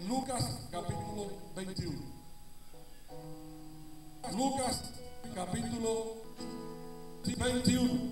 Lucas capítulo 21. Lucas capítulo 21.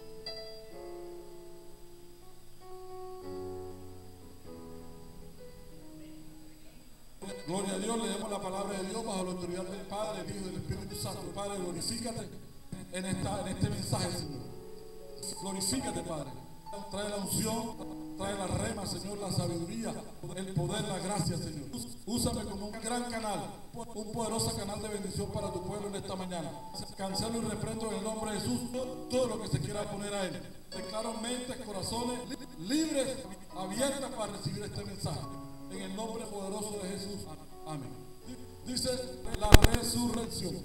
Gloria a Dios, leemos la palabra de Dios bajo la autoridad del Padre, del Hijo y del Espíritu Santo. Padre, glorifícate en este mensaje, Señor. Glorifícate, Padre. Trae la unción, trae la rema, Señor, la sabiduría, el poder, la gracia, Señor. Úsame como un gran canal, un poderoso canal de bendición para tu pueblo en esta mañana. Cancelo y reprendo en el nombre de Jesús todo lo que se quiera poner a Él. Declaro mentes, corazones libres, abiertas para recibir este mensaje. En el nombre poderoso de Jesús. Amén. Dice la resurrección.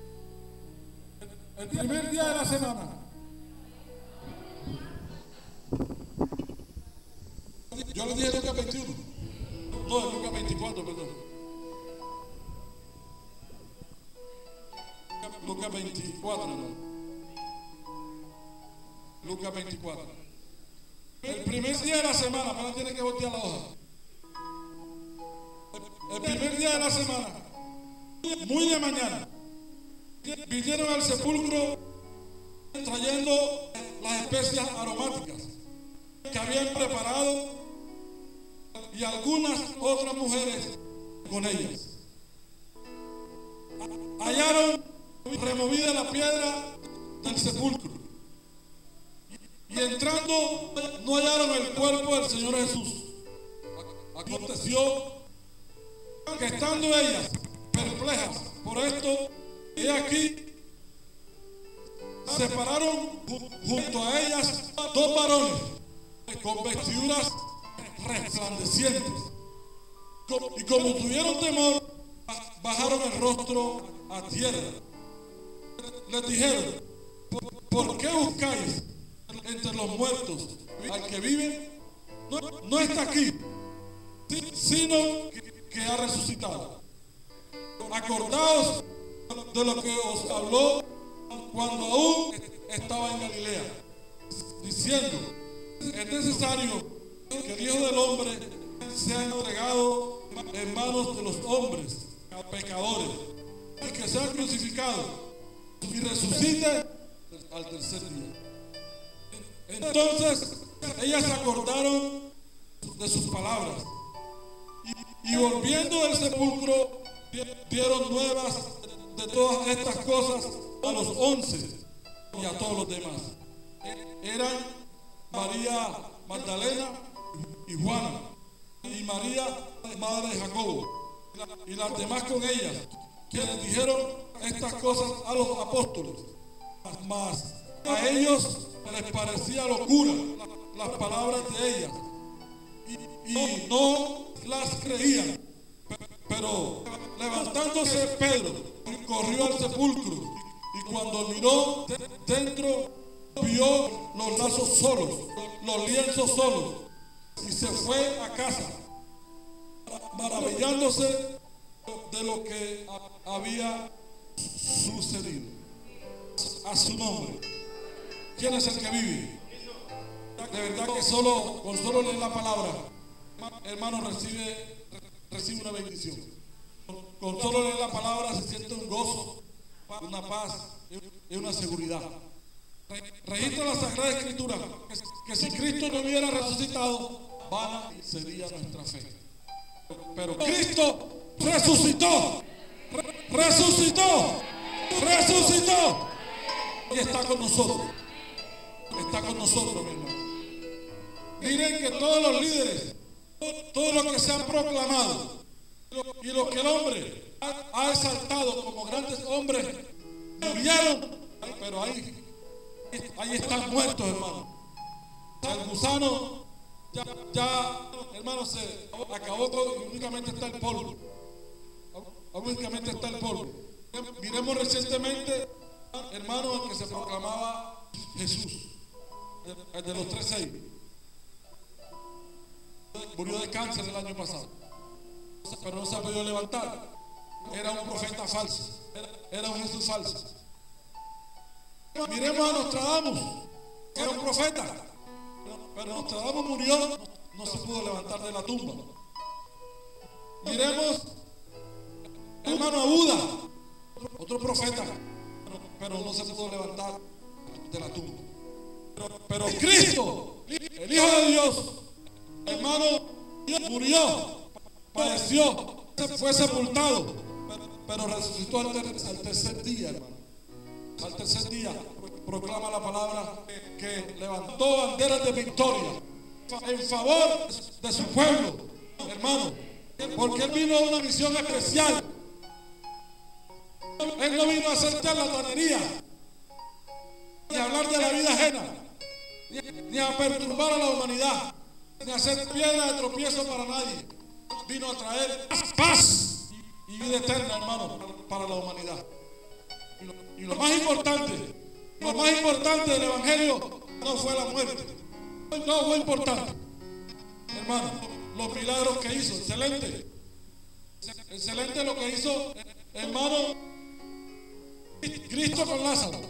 El primer día de la semana. Yo le dije Lucas 21. No, Lucas 24, perdón. Lucas 24, no. Lucas 24. El primer día de la semana, pero tiene que voltear la hoja. El primer día de la semana, muy de mañana, vinieron al sepulcro trayendo las especias aromáticas que habían preparado y algunas otras mujeres con ellas. Hallaron removida la piedra del sepulcro y entrando no hallaron el cuerpo del Señor Jesús. Aconteció que estando ellas perplejas por esto, he aquí se pararon junto a ellas dos varones con vestiduras resplandecientes, y como tuvieron temor, bajaron el rostro a tierra. Les dijeron: ¿por qué buscáis entre los muertos al que vive? No está aquí, sino que ha resucitado. Acordaos de lo que os habló cuando aún estaba en Galilea, diciendo: es necesario que el Hijo del Hombre sea entregado en manos de los hombres pecadores, y que sea crucificado y resucite al tercer día. Entonces ellas se acordaron de sus palabras, y volviendo del sepulcro dieron nuevas de todas estas cosas a los 11 y a todos los demás. Eran María Magdalena y Juana, y María, madre de Jacobo, y las demás con ellas, quienes dijeron estas cosas a los apóstoles. Mas a ellos les parecía locura las palabras de ellas, y no las creían. Pero levantándose Pedro, corrió al sepulcro, y cuando miró dentro, vio los lazos solos, los lienzos solos, y se fue a casa, maravillándose de lo que había sucedido. A su nombre. ¿Quién es el que vive? De verdad que con solo leer la palabra, hermano, recibe una bendición. Con solo leer la palabra se siente un gozo, una paz y una seguridad. Registra la Sagrada Escritura que si Cristo no hubiera resucitado, vana sería nuestra fe. Pero Cristo resucitó, resucitó, resucitó, y está con nosotros. Está con nosotros, mi hermano. Miren que todos los líderes, todos los que se han proclamado y los que el hombre ha exaltado como grandes hombres, murieron, pero ahí están muertos, hermano. El gusano ya, hermano, se acabó con, únicamente está el polvo. Únicamente está el polvo. Miremos recientemente, hermano, el que se proclamaba Jesús, el de los 3:6. Murió de cáncer el año pasado, pero no se ha podido levantar. Era un profeta falso, era un Jesús falso. Miremos a Nostradamus, era un profeta, pero Nostradamus murió, no se pudo levantar de la tumba. miremos, hermano, a Buda, otro profeta, pero no se pudo levantar de la tumba. Pero Cristo, el Hijo de Dios, hermano, murió, padeció, fue sepultado, pero resucitó al tercer día, hermano. Al tercer día proclama la palabra que levantó banderas de victoria en favor de su pueblo, hermano, porque Él vino a una misión especial. Él no vino a hacer charlatanería, ni a hablar de la vida ajena, ni a perturbar a la humanidad, ni a hacer piedra de tropiezo para nadie. Vino a traer paz y vida eterna, hermano, para la humanidad. Y lo más importante del Evangelio no fue la muerte, no fue importante, hermano, los milagros que hizo, excelente lo que hizo, hermano, Cristo con Lázaro.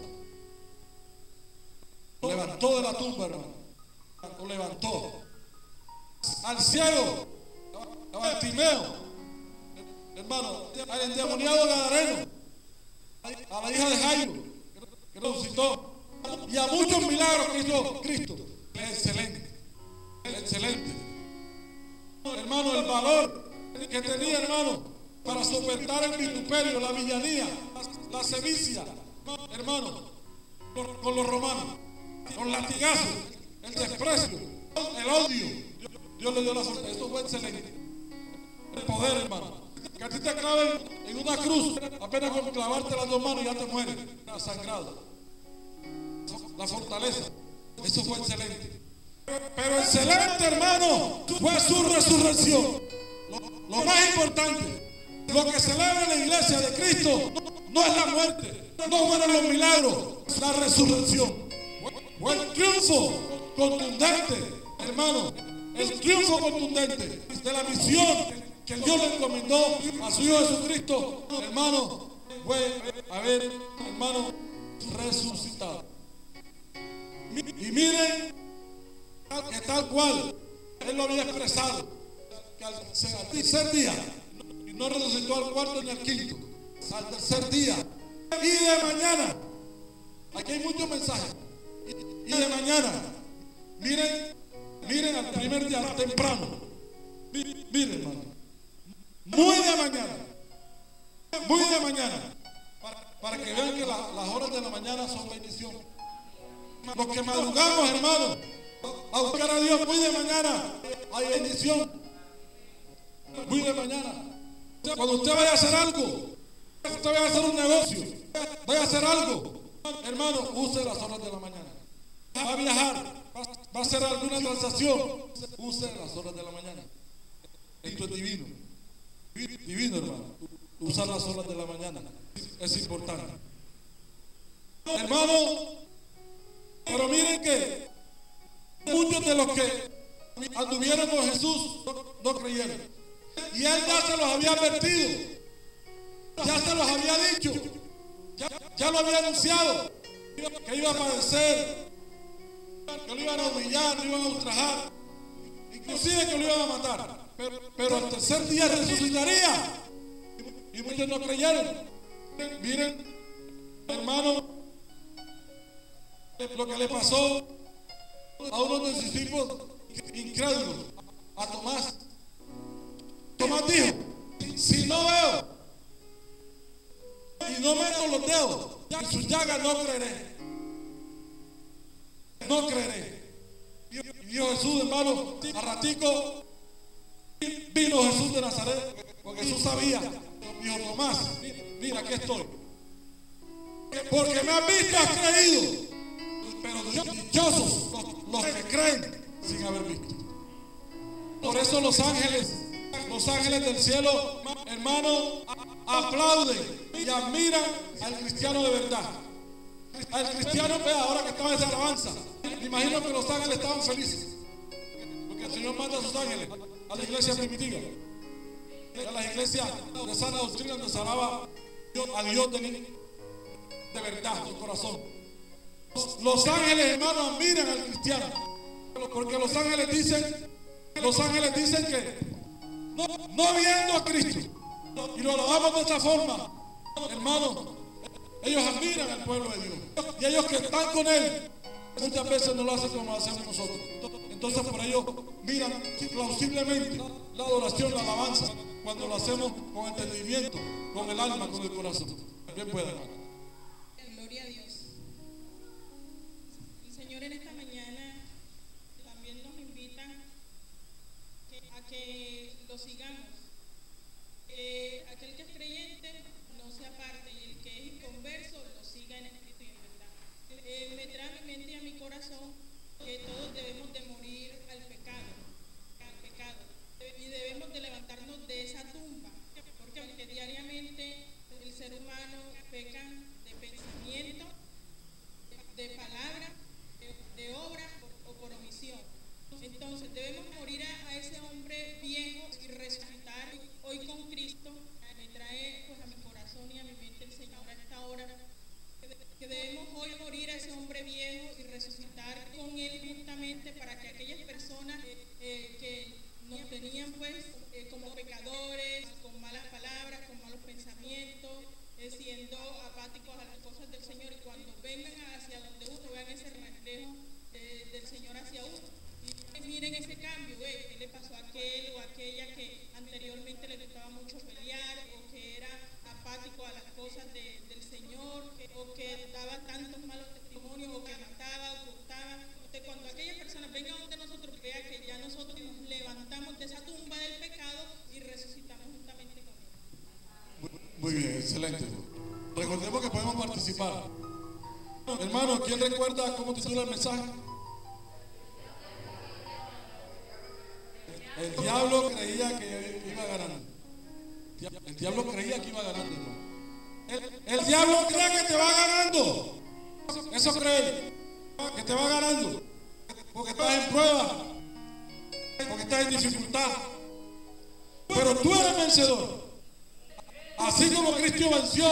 Lo levantó de la tumba, hermano, lo levantó. Al ciego, a Bartimeo, hermano, al endemoniado Gadareno, a la hija de Jairo, que resucitó, y a muchos milagros que hizo Cristo. Excelente, hermano, el valor que tenía, hermano, para soportar el vituperio, la villanía, la sevicia, hermano, con los romanos, con latigazos, el desprecio, el odio. Dios le dio la suerte. Esto fue excelente. El poder, hermano. Que a ti te claven en una cruz, apenas con clavarte las dos manos y ya te mueres, sangrado. La fortaleza, eso fue excelente. Pero excelente, hermano, fue su resurrección. Lo más importante, lo que celebra la iglesia de Cristo no es la muerte, no fueron los milagros, es la resurrección. Fue el triunfo contundente, hermano, el triunfo contundente de la misión que Dios le encomendó a su Hijo Jesucristo, hermano, fue haber, hermano, resucitado. Y miren que tal cual Él lo había expresado, que al tercer día, y no resucitó al cuarto ni al quinto, al tercer día y de mañana. Aquí hay muchos mensajes. Y de mañana, miren al primer día temprano, miren, hermano, muy de mañana, para que vean que las horas de la mañana son bendición. Los que madrugamos, hermano, a buscar a Dios muy de mañana, hay bendición. Muy de mañana. Cuando usted vaya a hacer algo, usted vaya a hacer un negocio, vaya a hacer algo, hermano, use las horas de la mañana. Va a viajar, va a hacer alguna transacción, use las horas de la mañana. Esto es divino. Divino, hermano. Usar las horas de la mañana es importante, hermano. Pero miren que muchos de los que anduvieron con Jesús no creyeron. Y Él ya se los había advertido, ya se los había dicho, ya lo había anunciado, que iba a padecer, que lo iban a humillar, lo iban a ultrajar, inclusive que lo iban a matar. Pero al tercer día resucitaría. Y muchos no creyeron. Miren, hermano, lo que le pasó a uno de sus discípulos incrédulos, a Tomás. Tomás dijo: si no veo y no meto los dedos en sus llagas, no creeré. No creeré. Y dijo Jesús, hermano, a ratico vino Jesús de Nazaret, porque Jesús sabía. Dijo: Tomás, mira, aquí estoy. Porque me has visto, has creído. Pero dichosos los que creen sin haber visto. Por eso los ángeles del cielo, hermano, aplauden y admiran al cristiano de verdad. Al cristiano, vea, ahora que estaba en esa alabanza, me imagino que los ángeles estaban felices, porque el Señor manda a sus ángeles a la iglesia primitiva, a las iglesias de sana doctrina, donde se alaba a Dios de verdad, de corazón. Los ángeles, hermanos, admiran al cristiano, porque los ángeles dicen no viendo a Cristo. Y lo alabamos de esta forma, hermanos. Ellos admiran al pueblo de Dios. Y ellos que están con Él, muchas veces no lo hacen como lo hacemos nosotros. Entonces por ello miran plausiblemente la adoración, la alabanza, cuando lo hacemos con entendimiento, con el alma, con el corazón. Bien pueda, hermano. Gloria a Dios. El Señor en esta mañana también nos invita a que lo sigamos. Aquel que es creyente no se aparte, y el que es inconverso lo siga en espíritu y en verdad. Me trae a mi mente y a mi corazón que todos debemos de morir al pecado, y debemos de levantarnos de esa tumba, porque diariamente el ser humano peca de pensamiento, de palabra, de obra o por omisión. Entonces debemos morir a ese hombre viejo y resucitar hoy con Cristo. Me trae pues a mi corazón y a mi mente el Señor a esta hora que debemos hoy morir a ese hombre viejo y resucitar con Él justamente para que aquellas personas que nos tenían pues como pecadores, con malas palabras, con malos pensamientos, siendo apáticos a las cosas del Señor, y cuando vengan hacia donde uno vean ese reflejo del Señor hacia uno. Y miren ese cambio, ¿qué le pasó a aquel o aquella que anteriormente le gustaba mucho pelear, o que era apático a las cosas del Señor, o que daba tantos malos testimonios, o que mataba, o ocultaba? Cuando aquellas personas vengan donde nosotros, vea que ya nosotros nos levantamos de esa tumba del pecado y resucitamos juntamente con Él. Muy bien, excelente. Recordemos que podemos participar. Hermano, ¿quién recuerda cómo titula el mensaje? El diablo creía que iba ganando. El diablo creía que iba ganando, hermano. El diablo cree que te va ganando. Eso cree, que te va ganando. Porque estás en prueba, porque estás en dificultad. Pero tú eres vencedor. Así como Cristo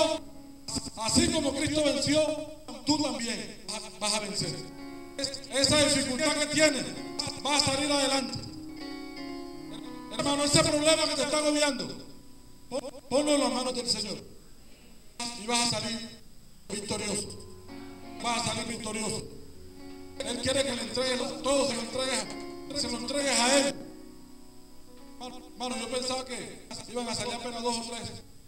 venció, tú también vas a vencer. Esa dificultad que tienes, vas a salir adelante. Hermano, ese problema que te está agobiando, ponlo en las manos del Señor y vas a salir victorioso. Vas a salir victorioso. Él quiere que le entregues todo, se lo entregues a Él. Hermano, yo pensaba que iban a salir apenas 2 o 3,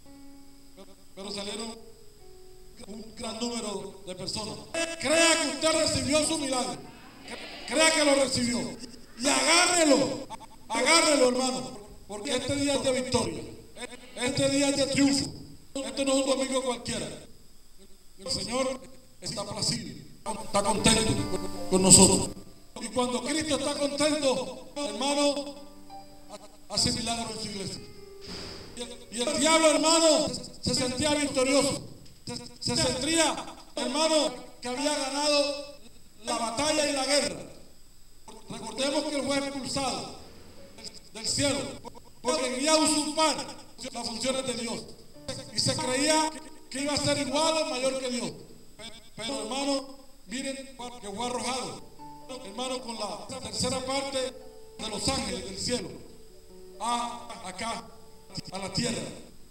pero salieron un gran número de personas. Crea que usted recibió su milagro. Crea que lo recibió. Y agárrelo, hermano. Porque este día es de victoria. Este día es de triunfo. Este no es un domingo cualquiera. El Señor está placido, está contento con nosotros. Y cuando Cristo está contento, hermano, hace milagros en su iglesia. Y el diablo, hermano, se sentía victorioso. Se sentía, hermano, que había ganado la batalla y la guerra. Recordemos que él fue expulsado del cielo porque quería usurpar las funciones de Dios. Y se creía que iba a ser igual o mayor que Dios. Pero, hermano, miren que fue arrojado, hermano, con la tercera parte de los ángeles del cielo acá a la tierra.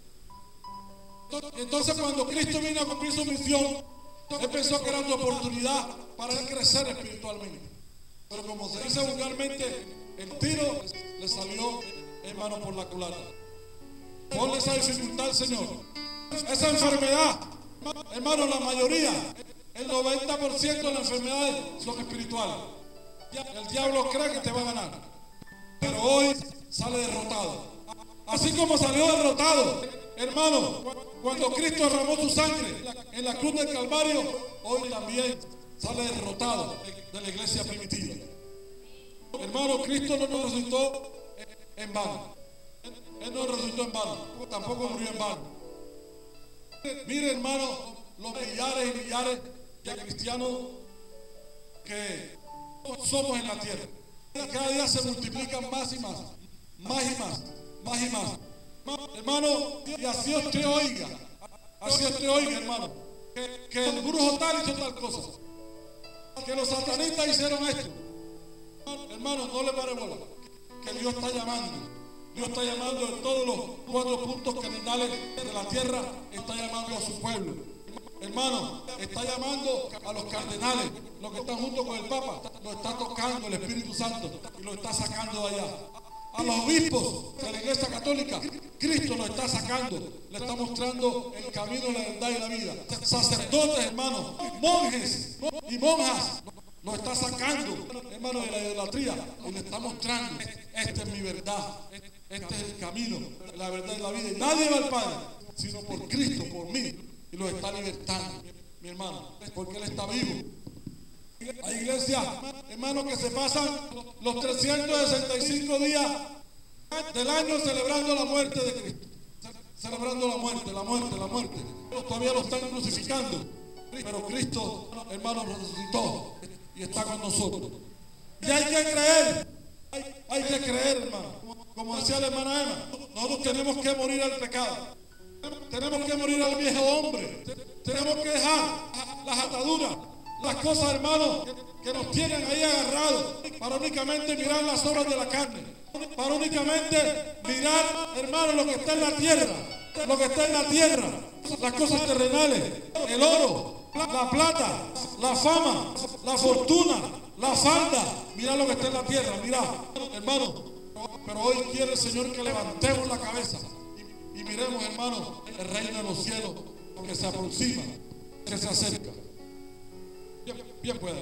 Entonces, cuando Cristo vino a cumplir su misión, él pensó que era una oportunidad para él crecer espiritualmente. Pero como se dice vulgarmente, el tiro le salió, hermano, por la culata. Ponle esa dificultad al Señor. Esa enfermedad, hermano, la mayoría, el 90% de las enfermedades son espirituales. El diablo cree que te va a ganar, pero hoy sale derrotado. Así como salió derrotado, hermano, cuando Cristo derramó su sangre en la cruz del Calvario, hoy también sale derrotado de la iglesia primitiva. Hermano, Cristo no nos resucitó en vano. Él no resucitó en vano, tampoco murió en vano. Mire, hermano, los millares y millares de cristianos que somos en la tierra. Cada día se multiplican más y más, más y más, más y más. Hermano, y así usted oiga, hermano, que el brujo tal hizo tal cosa, que los satanistas hicieron esto. Hermano, no le pare bola, que Dios está llamando Dios está llamando en todos los 4 puntos cardinales de la tierra, está llamando a su pueblo. Hermano, está llamando a los cardenales, los que están junto con el Papa, lo está tocando el Espíritu Santo y lo está sacando de allá. A los obispos de la Iglesia Católica, Cristo lo está sacando, le está mostrando el camino, la verdad y la vida. Sacerdotes, hermanos, monjes y monjas, lo está sacando, hermano, de la idolatría y le está mostrando: esta es mi verdad, este es el camino, la verdad y la vida. Y nadie va al Padre sino por Cristo, por mí, y lo está libertando, mi hermano, porque Él está vivo. Hay iglesias, hermanos, que se pasan los 365 días del año celebrando la muerte de Cristo, celebrando la muerte. Todavía lo están crucificando, pero Cristo, hermano, resucitó y está con nosotros. Y hay que creer, hermano. Como decía la hermana Emma, nosotros tenemos que morir al pecado, tenemos que morir al viejo hombre, tenemos que dejar las ataduras, las cosas, hermanos, que nos tienen ahí agarrados, para únicamente mirar las obras de la carne, para únicamente mirar, hermanos, lo que está en la tierra, las cosas terrenales, el oro, la plata, la fama, la fortuna, la falda. Mira lo que está en la tierra, mira, hermano. Pero hoy quiere el Señor que levantemos la cabeza y miremos, hermano, el reino de los cielos que se aproxima, que se acerca. Bien pueda.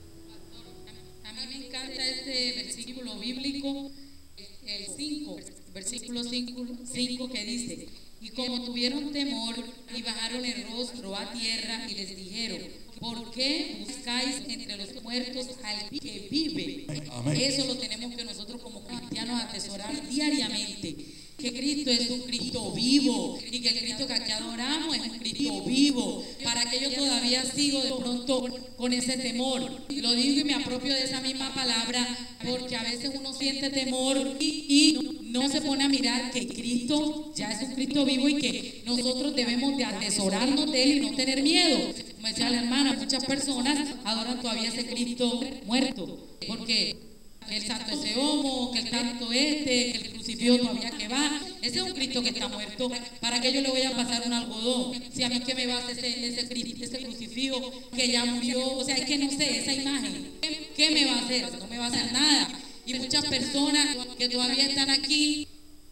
A mí me encanta este versículo bíblico, el 5, versículo 5 que dice: y como tuvieron temor y bajaron el rostro a tierra y les dijeron: ¿por qué buscáis entre los muertos al que vive? Amén. Eso lo tenemos que nosotros como cristianos atesorar diariamente. Que Cristo es un Cristo vivo y que el Cristo que aquí adoramos es un Cristo vivo. Para que yo todavía sigo de pronto con ese temor. Lo digo y me apropio de esa misma palabra, porque a veces uno siente temor y no se pone a mirar que Cristo ya es un Cristo vivo y que nosotros debemos de atesorarnos de Él y no tener miedo. Como decía la hermana, muchas personas adoran todavía ese Cristo muerto, porque el santo ese homo, que el santo que el crucifijo todavía que va. Ese es un Cristo que está muerto. ¿Para qué yo le voy a pasar un algodón? Si a mí que me va a hacer ese crucifijo que ya murió. O sea, es que no sé, esa imagen, ¿qué me va a hacer? No me va a hacer nada. Y muchas personas que todavía están aquí,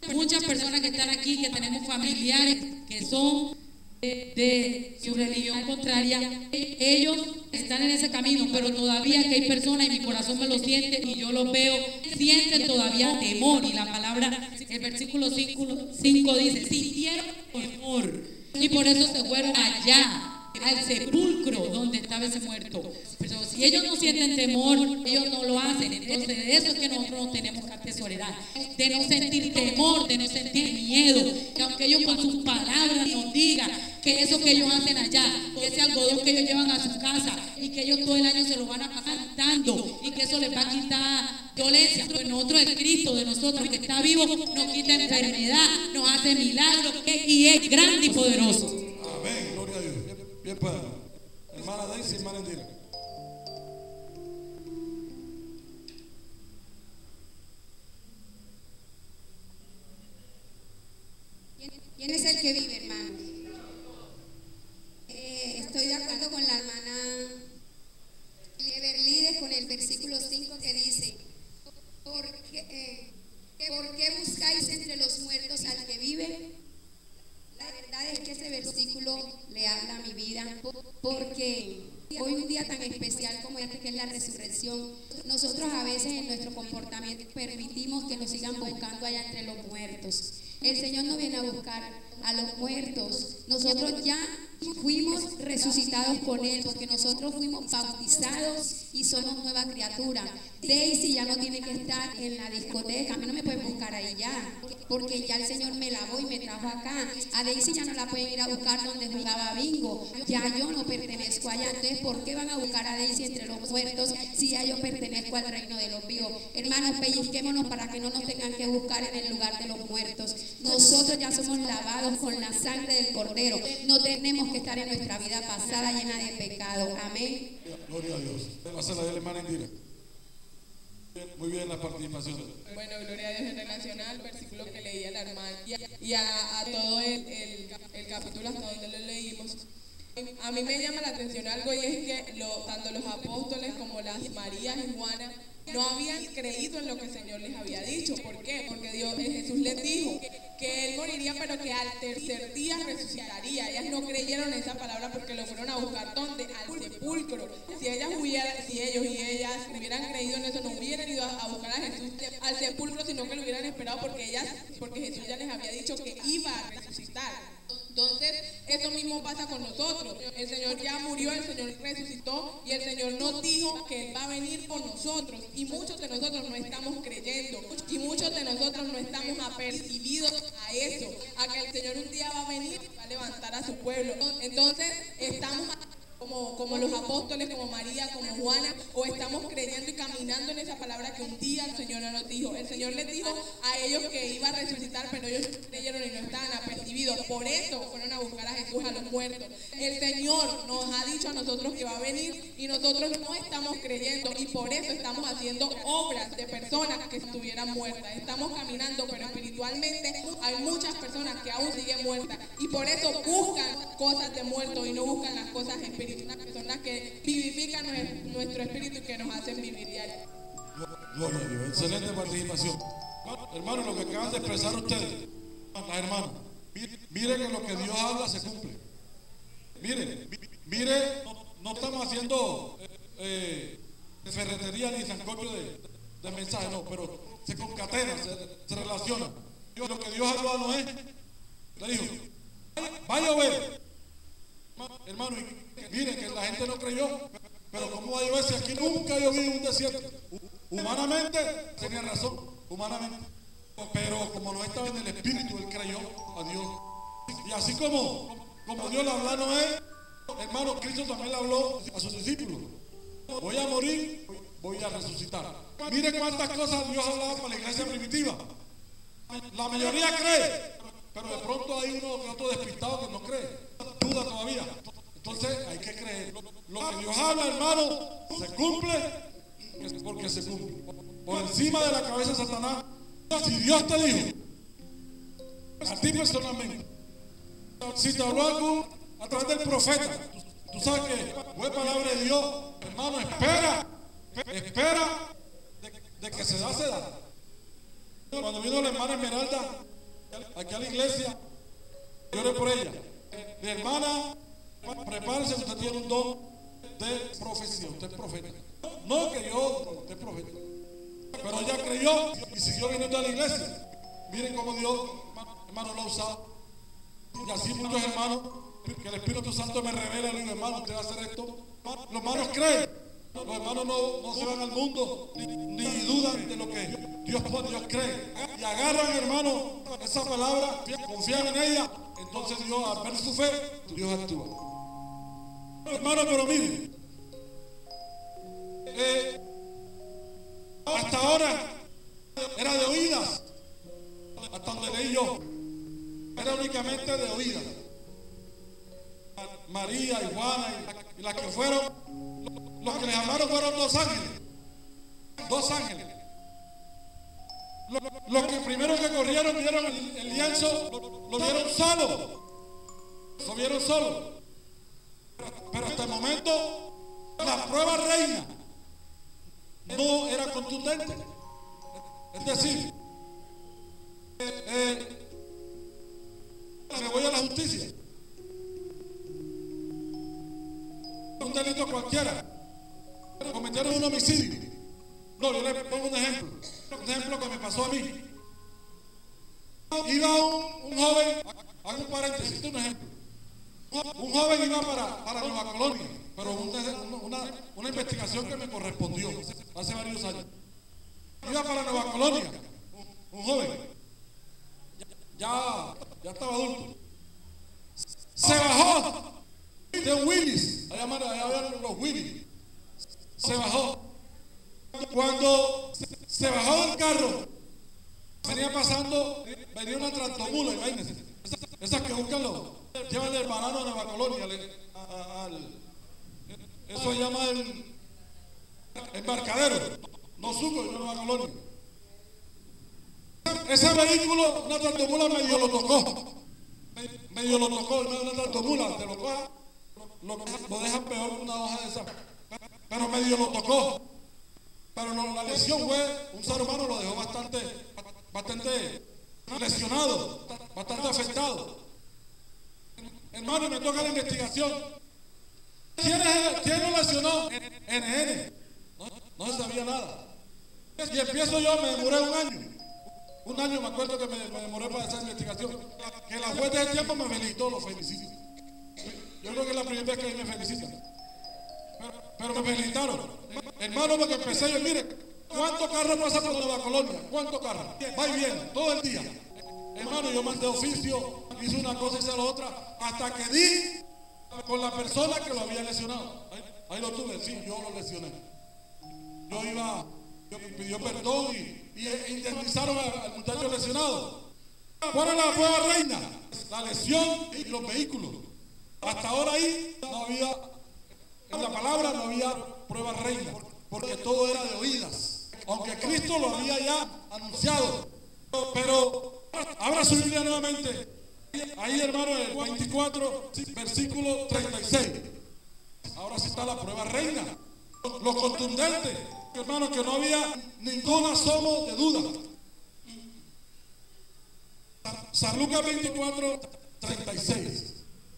que tenemos familiares que son de su religión contraria, ellos están en ese camino, pero todavía que hay personas, y mi corazón me lo siente y yo lo veo, sienten todavía temor. Y la palabra, el versículo 5 dice: sintieron temor y por eso se fueron allá al sepulcro donde estaba ese muerto. Pero si ellos no sienten temor, ellos no lo hacen. Entonces de eso es que nosotros nos tenemos que atesorar, de no sentir temor, de no sentir miedo, que aunque ellos con sus palabras nos digan que eso que ellos hacen allá, ese algodón que ellos llevan a su casa y que ellos todo el año se lo van a pasar dando y que eso les va a quitar dolencia, pues nosotros, el Cristo de nosotros que está vivo, nos quita enfermedad, nos hace milagros y es grande y poderoso. Amén, gloria a Dios. Bien, padre. Hermana Daisy, hermana Indira. ¿Quién es el que vive, hermano? Estoy de acuerdo con la hermana Everlides con el versículo 5 que dice: ¿por qué buscáis entre los muertos al que vive? La verdad es que ese versículo le habla a mi vida, porque hoy un día tan especial como este, que es la resurrección, nosotros a veces en nuestro comportamiento permitimos que nos sigan buscando allá entre los muertos. El Señor no viene a buscar a los muertos. Nosotros ya fuimos resucitados con Él, porque nosotros fuimos bautizados y somos nueva criatura. Daisy ya no tiene que estar en la discoteca. A mí no me pueden buscar ahí ya, porque ya el Señor me lavó y me trajo acá. A Daisy ya no la pueden ir a buscar donde jugaba bingo. Ya yo no pertenezco allá. Entonces, ¿por qué van a buscar a Daisy entre los muertos si ya yo pertenezco al reino de los vivos? Hermanos, pellizquémonos para que no nos tengan que buscar en el lugar de los muertos. Nosotros ya somos lavados con la sangre del Cordero. No tenemos que estar en nuestra vida pasada llena de pecado. Amén. Gloria a Dios. Pásala a la hermana Indira. Muy bien la participación. Bueno, gloria a Dios en relación al versículo que leía la hermana y a todo el capítulo hasta donde lo leímos. A mí me llama la atención algo y es que tanto los apóstoles como las Marías y Juana no habían creído en lo que el Señor les había dicho. ¿Por qué? Porque Jesús les dijo que Él moriría, pero que al tercer día resucitaría. Ellas no creyeron en esa palabra porque lo fueron a buscar ¿dónde? Al sepulcro. Si ellos y ellas hubieran creído en eso, no hubieran ido a buscar a Jesús al sepulcro, sino que lo hubieran esperado porque Jesús ya les había dicho que iba a resucitar. Entonces, eso mismo pasa con nosotros. El Señor ya murió, el Señor resucitó y el Señor nos dijo que Él va a venir por nosotros. Y muchos de nosotros no estamos creyendo y muchos de nosotros no estamos apercibidos a eso, a que el Señor un día va a venir y va a levantar a su pueblo. Entonces, estamos como los apóstoles, como María, como Juana, o estamos creyendo y caminando en esa palabra que un día el Señor nos dijo. El Señor les dijo a ellos que iba a resucitar, pero ellos creyeron y no estaban apercibidos. Por eso fueron a buscar a Jesús a los muertos. El Señor nos ha dicho a nosotros que va a venir y nosotros no estamos creyendo y por eso estamos haciendo obras de personas que estuvieran muertas. Estamos caminando, pero espiritualmente hay muchas personas que aún siguen muertas y por eso buscan cosas de muertos y no buscan las cosas espirituales. Unas personas que vivifican nuestro espíritu y que nos hacen vivir diario. Gloria a Dios, excelente participación. Hermanos, lo que acaban de expresar ustedes, las hermanas, mire que lo que Dios habla se cumple. Mire, no estamos haciendo ferretería ni sancocho de mensaje, no, pero se concatena, se relaciona. Lo que Dios habló no es, le dijo, vaya a llover. Hermano, miren que la gente no creyó, pero ¿cómo va a llover si aquí nunca llovió en un desierto? Humanamente tenía razón, humanamente, pero como no estaba en el espíritu, él creyó a Dios. Y así como Dios le habló a Noé, hermano, Cristo también le habló a sus discípulos: voy a morir, voy a resucitar. Mire cuántas cosas Dios hablaba para la iglesia primitiva. La mayoría cree, pero de pronto hay uno que otro despistado que no cree, duda todavía. Entonces hay que creer. Lo que Dios habla, hermano, se cumple porque se cumple. Por encima de la cabeza de Satanás. Si Dios te dijo, a ti personalmente, si te habló a través del profeta, tú sabes que fue palabra de Dios, hermano, espera de que se da. Cuando vino la hermana Esmeralda aquí a la iglesia, lloré por ella. Mi hermana, prepárese, usted tiene un don de profecía, usted es profeta. No que usted es profeta. Pero ella creyó y siguió viniendo a la iglesia. Miren cómo Dios, hermano, lo ha usado. Y así muchos hermanos, que el Espíritu Santo me revela, le digo, hermano, usted va a hacer esto. Los hermanos creen. Los hermanos no se van al mundo ni dudan de lo que Dios cree. Y agarran, hermano, esa palabra, confían en ella. Entonces Dios, al ver su fe, Dios actúa. Hermano, pero miren, hasta ahora era de oídas, hasta donde leí yo, era únicamente de oídas. María y Juana y las que fueron, los que les hablaron fueron dos ángeles. Los que primero que corrieron vieron el lienzo, lo vieron solo. Pero hasta el momento la prueba reina no era contundente. Es decir, me voy a la justicia. Un delito cualquiera, cometieron un homicidio. No, yo le pongo un ejemplo que me pasó a mí. Iba un joven, hago un paréntesis, un ejemplo. Un joven iba para Nueva Colonia, pero una investigación que me correspondió hace varios años. Iba para Nueva Colonia, un joven, ya estaba adulto. Se bajó de un Willys, allá habían los Willys. Se bajó. Cuando se bajó del carro, venía una tractomula, imagínense. Esas que buscan llevan el banano a Nueva Colonia, eso se llama el embarcadero. no Suco, yo Nueva Colonia. Ese vehículo, una tractomula medio lo tocó, una tractomula, te lo coja, lo dejan peor que una hoja de esa, pero medio lo tocó. Pero no, la lesión fue, un ser humano lo dejó bastante lesionado, bastante afectado. Hermano, me toca la investigación. ¿Quién lo lesionó? NN. No se sabía nada. Y empiezo yo, me demoré un año. Un año me acuerdo que me demoré para esa investigación. Que la juez de ese tiempo me felicitó, lo felicito. Yo creo que es la primera vez que me felicitan. Pero me felicitaron. Hermano, porque empecé yo, mire, ¿cuántos carros pasan por Nueva Colonia? ¿Cuántos carros? Va y viene, todo el día. Hermano, yo mandé oficio, hice una cosa, hice la otra, hasta que di con la persona que lo había lesionado. Ahí lo tuve, sí, yo lo lesioné. Yo pidió perdón y indemnizaron al muchacho lesionado. ¿Cuál es la prueba reina? La lesión y los vehículos. Hasta ahora ahí no había, en la palabra no había prueba reina, porque todo era de oídas, aunque Cristo lo había ya anunciado. Pero abra su Biblia nuevamente, ahí hermano, el 24, versículo 36. Ahora sí está la prueba reina, lo contundente, hermano, que no había ningún asomo de duda. San Lucas 24, 36.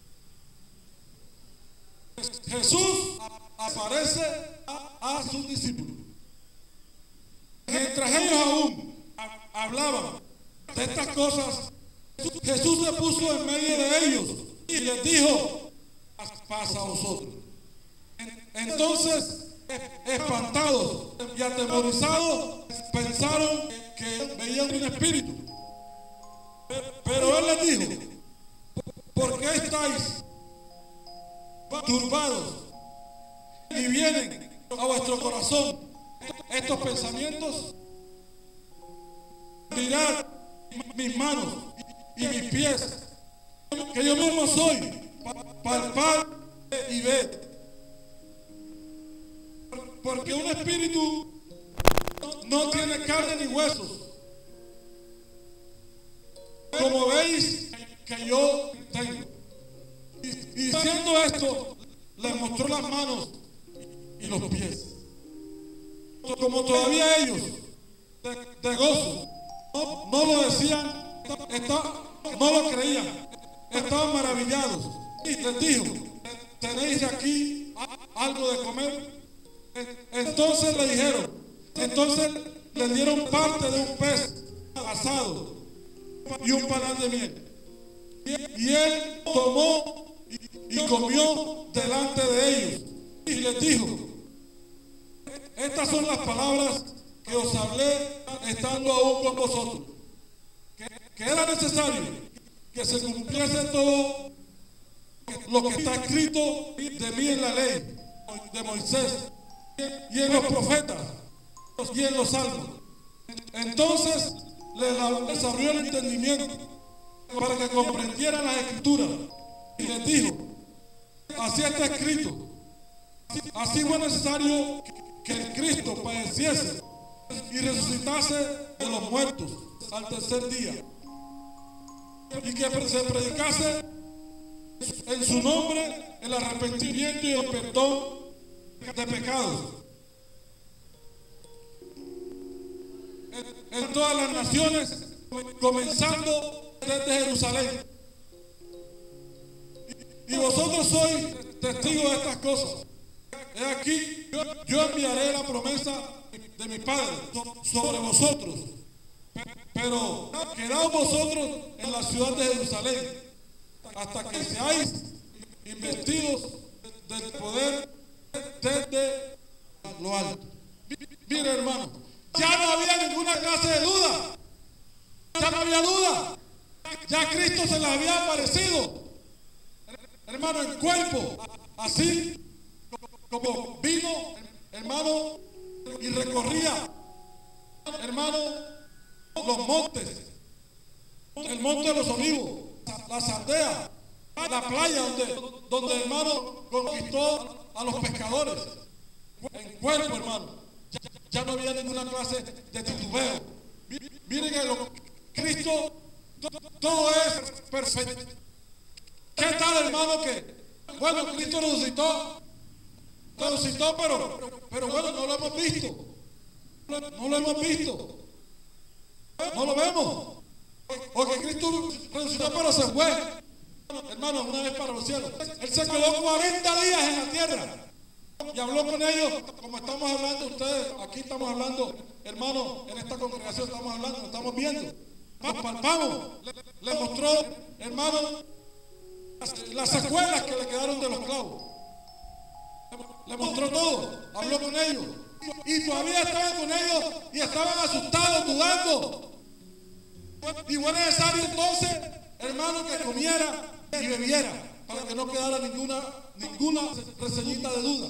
Jesús aparece a sus discípulos. Mientras ellos aún hablaban de estas cosas, Jesús se puso en medio de ellos y les dijo: paz a vosotros. Entonces, espantados y atemorizados, pensaron que veían un espíritu. Pero él les dijo: ¿por qué estáis turbados y vienen a vuestro corazón estos pensamientos? Mirad mis manos y mis pies, que yo mismo soy. Palpad y ved, porque un espíritu no tiene carne ni huesos, como veis que yo tengo. Y diciendo esto, les mostró las manos y los pies. Como todavía ellos, de gozo, no lo decían, no lo creían, estaban maravillados. Y les dijo: ¿tenéis aquí algo de comer? Entonces le dijeron, les dieron parte de un pez asado y un panal de miel. Y él tomó y comió delante de ellos y les dijo: estas son las palabras que os hablé estando aún con vosotros, que era necesario que se cumpliese todo lo que está escrito de mí en la ley de Moisés y en los profetas y en los salmos. Entonces les abrió el entendimiento para que comprendieran las escrituras y les dijo: así está escrito, así fue necesario que el Cristo padeciese y resucitase de los muertos al tercer día, y que se predicase en su nombre el arrepentimiento y el perdón de pecados en todas las naciones, comenzando desde Jerusalén. Y vosotros sois testigos de estas cosas. He aquí, yo enviaré la promesa de mi Padre sobre vosotros, pero quedaos vosotros en la ciudad de Jerusalén hasta que seáis investidos del poder desde lo alto. Mire, hermano, ya no había ninguna clase de duda. Ya no había duda. Ya Cristo se les había aparecido, hermano, en cuerpo, así como vino, hermano, y recorría, hermano, los montes, el monte de los olivos, las aldeas, la playa donde hermano conquistó a los pescadores, en cuerpo, hermano. ya no había ninguna clase de titubeo. Miren que Cristo, todo es perfecto. ¿Qué tal, hermano? Que, bueno, Cristo resucitó, pero bueno, no lo hemos visto. No lo hemos visto. No lo vemos. Porque Cristo resucitó, pero se fue. Hermano, una vez para los cielos. Él se quedó 40 días en la tierra. Y habló con ellos, como estamos hablando ustedes. Aquí estamos hablando, hermano, en esta congregación estamos hablando, estamos viendo. Nos palpamos. Le mostró, hermano, las secuelas que le quedaron de los clavos. Le mostró todo, habló con ellos. Y todavía estaban con ellos y estaban asustados, dudando. Y fue necesario entonces, hermano, que comiera y bebiera para que no quedara ninguna reseñita de duda.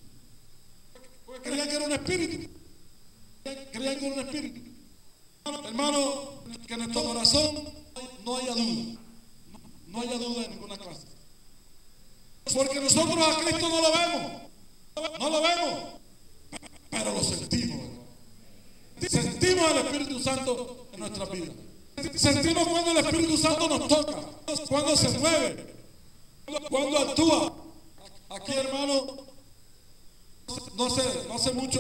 Porque creían que era un espíritu. Creían que era un espíritu. Hermano, que en nuestro corazón no haya duda. No haya duda de ninguna clase. Porque nosotros a Cristo no lo vemos. No lo vemos. Pero lo sentimos. Sentimos el Espíritu Santo en nuestra vida. Sentimos cuando el Espíritu Santo nos toca, cuando se mueve, cuando actúa. Aquí, hermano, no hace mucho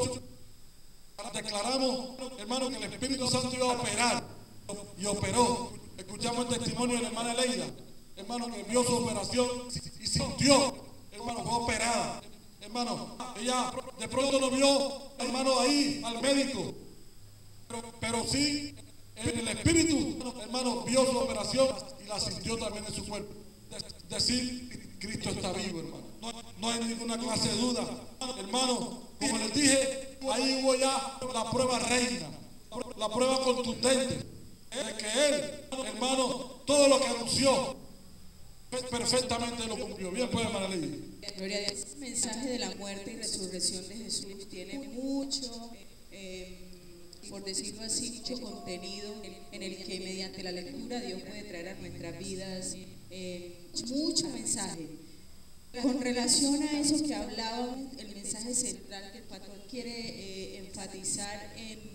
declaramos, hermano, que el Espíritu Santo iba a operar y operó. Escuchamos el testimonio de la hermana Leida, hermano, que vio su operación y sintió, hermano, fue operada. Hermano, ella de pronto no vio, hermano, ahí al médico, pero sí en el espíritu, hermano, vio su operación y la sintió también en su cuerpo. Decir, Cristo está vivo, hermano. No hay ninguna clase de duda. Hermano, como les dije, ahí hubo ya la prueba reina, la prueba contundente de que Él, hermano, todo lo que anunció, perfectamente lo cumplió. Bien, pues, hermana Lidia. Gloria a Dios. El mensaje de la muerte y resurrección de Jesús tiene mucho, por decirlo así, mucho contenido en el que mediante la lectura Dios puede traer a nuestras vidas mucho mensaje. Con relación a eso que hablábamos, el mensaje central que el pastor quiere enfatizar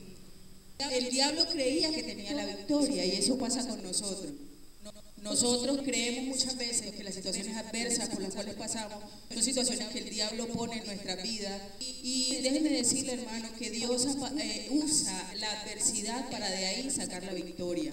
el diablo creía que tenía la victoria y eso pasa con nosotros. Nosotros creemos muchas veces que las situaciones adversas por las cuales pasamos son situaciones que el diablo pone en nuestra vida. Y déjenme decirle, hermano, que Dios usa la adversidad para de ahí sacar la victoria.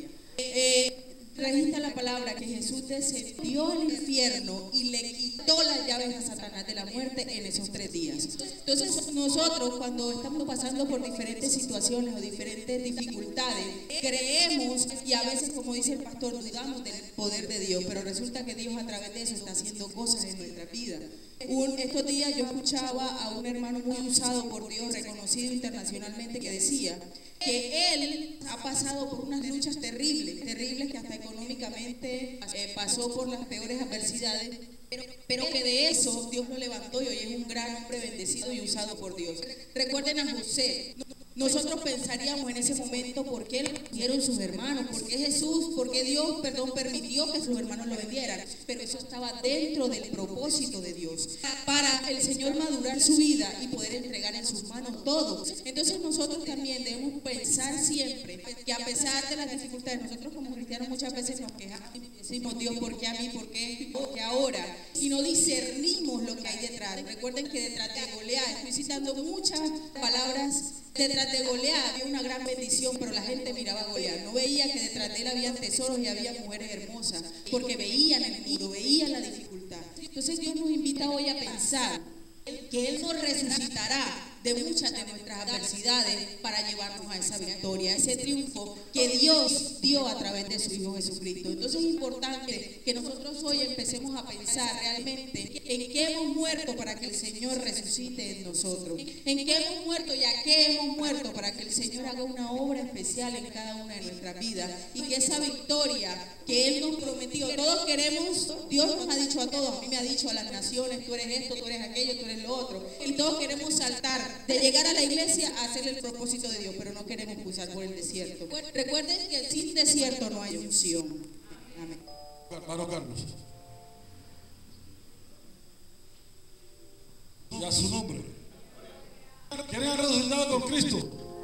Registra la palabra que Jesús descendió al infierno y le quitó las llaves a Satanás de la muerte en esos 3 días. Entonces nosotros cuando estamos pasando por diferentes situaciones o diferentes dificultades, creemos y a veces, como dice el pastor, dudamos del poder de Dios, pero resulta que Dios a través de eso está haciendo cosas en nuestra vida. Estos días yo escuchaba a un hermano muy usado por Dios, reconocido internacionalmente, que decía que él ha pasado por unas luchas terribles que hasta económicamente pasó por las peores adversidades, pero que de eso Dios lo levantó y hoy es un gran hombre bendecido y usado por Dios. Recuerden a José. Nosotros pensaríamos en ese momento por qué le vendieron sus hermanos, por qué Jesús, por qué Dios, permitió que sus hermanos lo vendieran, pero eso estaba dentro del propósito de Dios, para el Señor madurar su vida y poder entregar en sus manos todo. Entonces nosotros también debemos pensar siempre que a pesar de las dificultades, nosotros como cristianos muchas veces nos quejamos y decimos, Dios, ¿por qué a mí? ¿Por qué ahora? Y no discernimos lo que hay detrás. Recuerden que detrás de Goliat, estoy citando muchas palabras. Detrás de Goliat había una gran bendición, pero la gente miraba a Goliat. No veía que detrás de él había tesoros y había mujeres hermosas, porque veían el muro, veían la dificultad. Entonces Dios nos invita hoy a pensar que Él nos resucitará de muchas de nuestras adversidades para llevarnos a esa victoria, a ese triunfo que Dios dio a través de su Hijo Jesucristo. Entonces es importante que nosotros hoy empecemos a pensar realmente en qué hemos muerto para que el Señor resucite en nosotros, en qué hemos muerto y a qué hemos muerto para que el Señor haga una obra especial en cada una de nuestras vidas y que esa victoria que Él nos prometió, todos queremos, Dios nos ha dicho a todos, a mí me ha dicho a las naciones, tú eres esto, tú eres aquello, tú eres lo otro, y todos queremos saltar de llegar a la iglesia a hacer el propósito de Dios, pero no queremos cruzar por el desierto. Recuerden que sin desierto no hay unción. Amén. Hermano Carlos, y a su nombre. ¿Quieren resucitar resucitado con Cristo.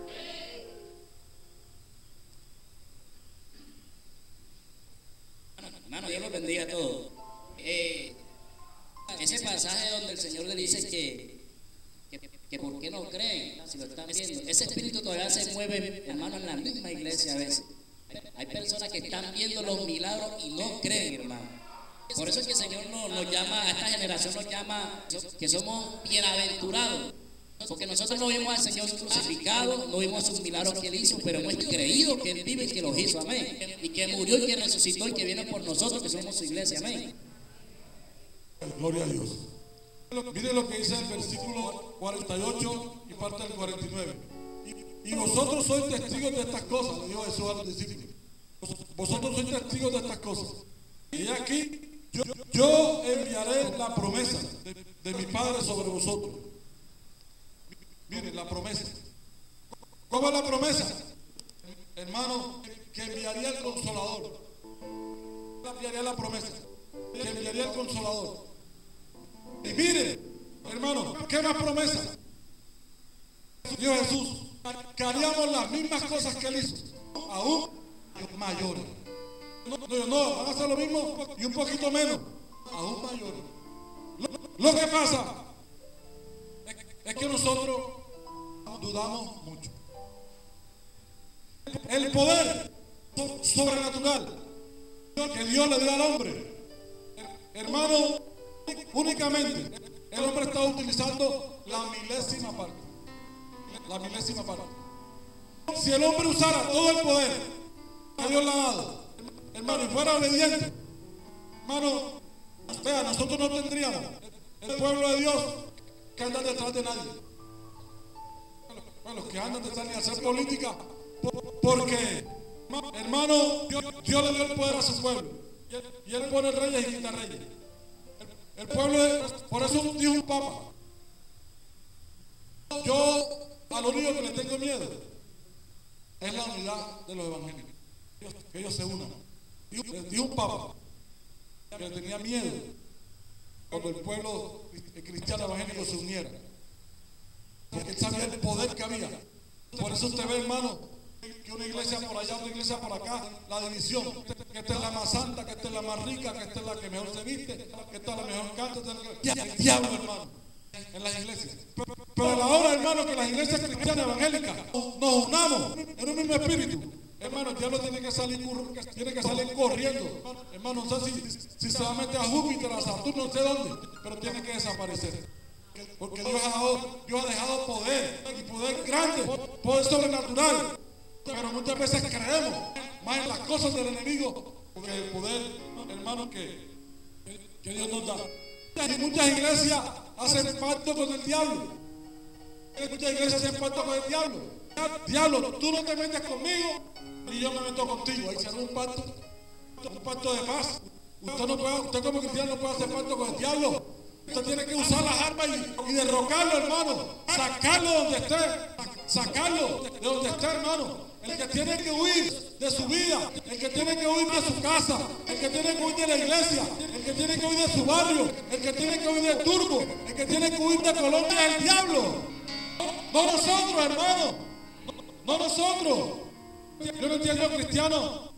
Hermano, Dios los bendiga a todos. Ese pasaje donde el Señor le dice que por qué no creen, si lo están viendo, ese espíritu todavía se mueve, hermano, en la misma iglesia a veces. Hay personas que están viendo los milagros y no creen, hermano. Por eso es que el Señor nos llama, a esta generación nos llama que somos bienaventurados. Porque nosotros no vimos al Señor crucificado, no vimos sus milagros que Él hizo, pero hemos creído que Él vive y que los hizo, amén. Y que murió y que resucitó y que viene por nosotros, que somos su iglesia, amén. Gloria a Dios. Miren lo que dice el versículo 48 y parte del 49. Y vosotros sois testigos de estas cosas, le dijo Jesús a los discípulos. Vosotros sois testigos de estas cosas. Y aquí yo enviaré la promesa de mi Padre sobre vosotros. Miren, la promesa. ¿Cómo es la promesa? Hermano, que enviaría el Consolador. Enviaría la promesa. Que enviaría el Consolador. Y miren, hermano, ¿qué más promesa? Dijo Jesús, que haríamos las mismas cosas que Él hizo, aún mayores. No, van a hacer lo mismo y un poquito menos, aún mayores. Lo que pasa es que nosotros dudamos mucho. El poder sobrenatural que Dios le dio al hombre, hermano, únicamente el hombre está utilizando la milésima parte. La milésima parte. Si el hombre usara todo el poder que Dios le ha dado, hermano, y fuera obediente, hermano, vea, nosotros no tendríamos el pueblo de Dios que anda detrás de nadie. Bueno, los que andan detrás de hacer política, porque, hermano, Dios le dio el poder a su pueblo. Y Él pone reyes y quita reyes. El pueblo, por eso dijo un papa, yo a lo único que le tengo miedo es la unidad de los evangélicos, que ellos se unan. Dijo un papa que le tenía miedo cuando el pueblo cristiano evangélico se uniera, porque él sabía el poder que había. Por eso usted ve, hermano, que una iglesia por allá, otra iglesia por acá, la división, que esta es la más santa, que esta es la más rica, que esta es la que mejor se viste, que esta es la mejor canta, el diablo, hermano, en las iglesias. Pero a la hora, hermano, que las iglesias cristianas evangélicas nos unamos en un mismo espíritu, hermano, el diablo tiene que salir corriendo. Hermano, no sé si se va a meter a Júpiter, a Saturno, no sé dónde, pero tiene que desaparecer. Porque Dios ha dejado poder, y poder grande, poder sobrenatural. Pero muchas veces creemos más en las cosas del enemigo que el poder, hermano, que Dios nos da. Y muchas iglesias hacen pacto con el diablo. Muchas iglesias hacen pacto con el diablo. Diablo, tú no te metes conmigo y yo me meto contigo. Ahí se hace un pacto de paz. Usted como cristiano no puede hacer pacto con el diablo. Usted tiene que usar las armas y derrocarlo, hermano. Sacarlo de donde esté. Sacarlo de donde esté, hermano. El que tiene que huir de su vida, el que tiene que huir de su casa, el que tiene que huir de la iglesia, el que tiene que huir de su barrio, el que tiene que huir del turbo, el que tiene que huir de Colombia es el diablo. No nosotros, hermano. No nosotros. Yo no entiendo cristiano.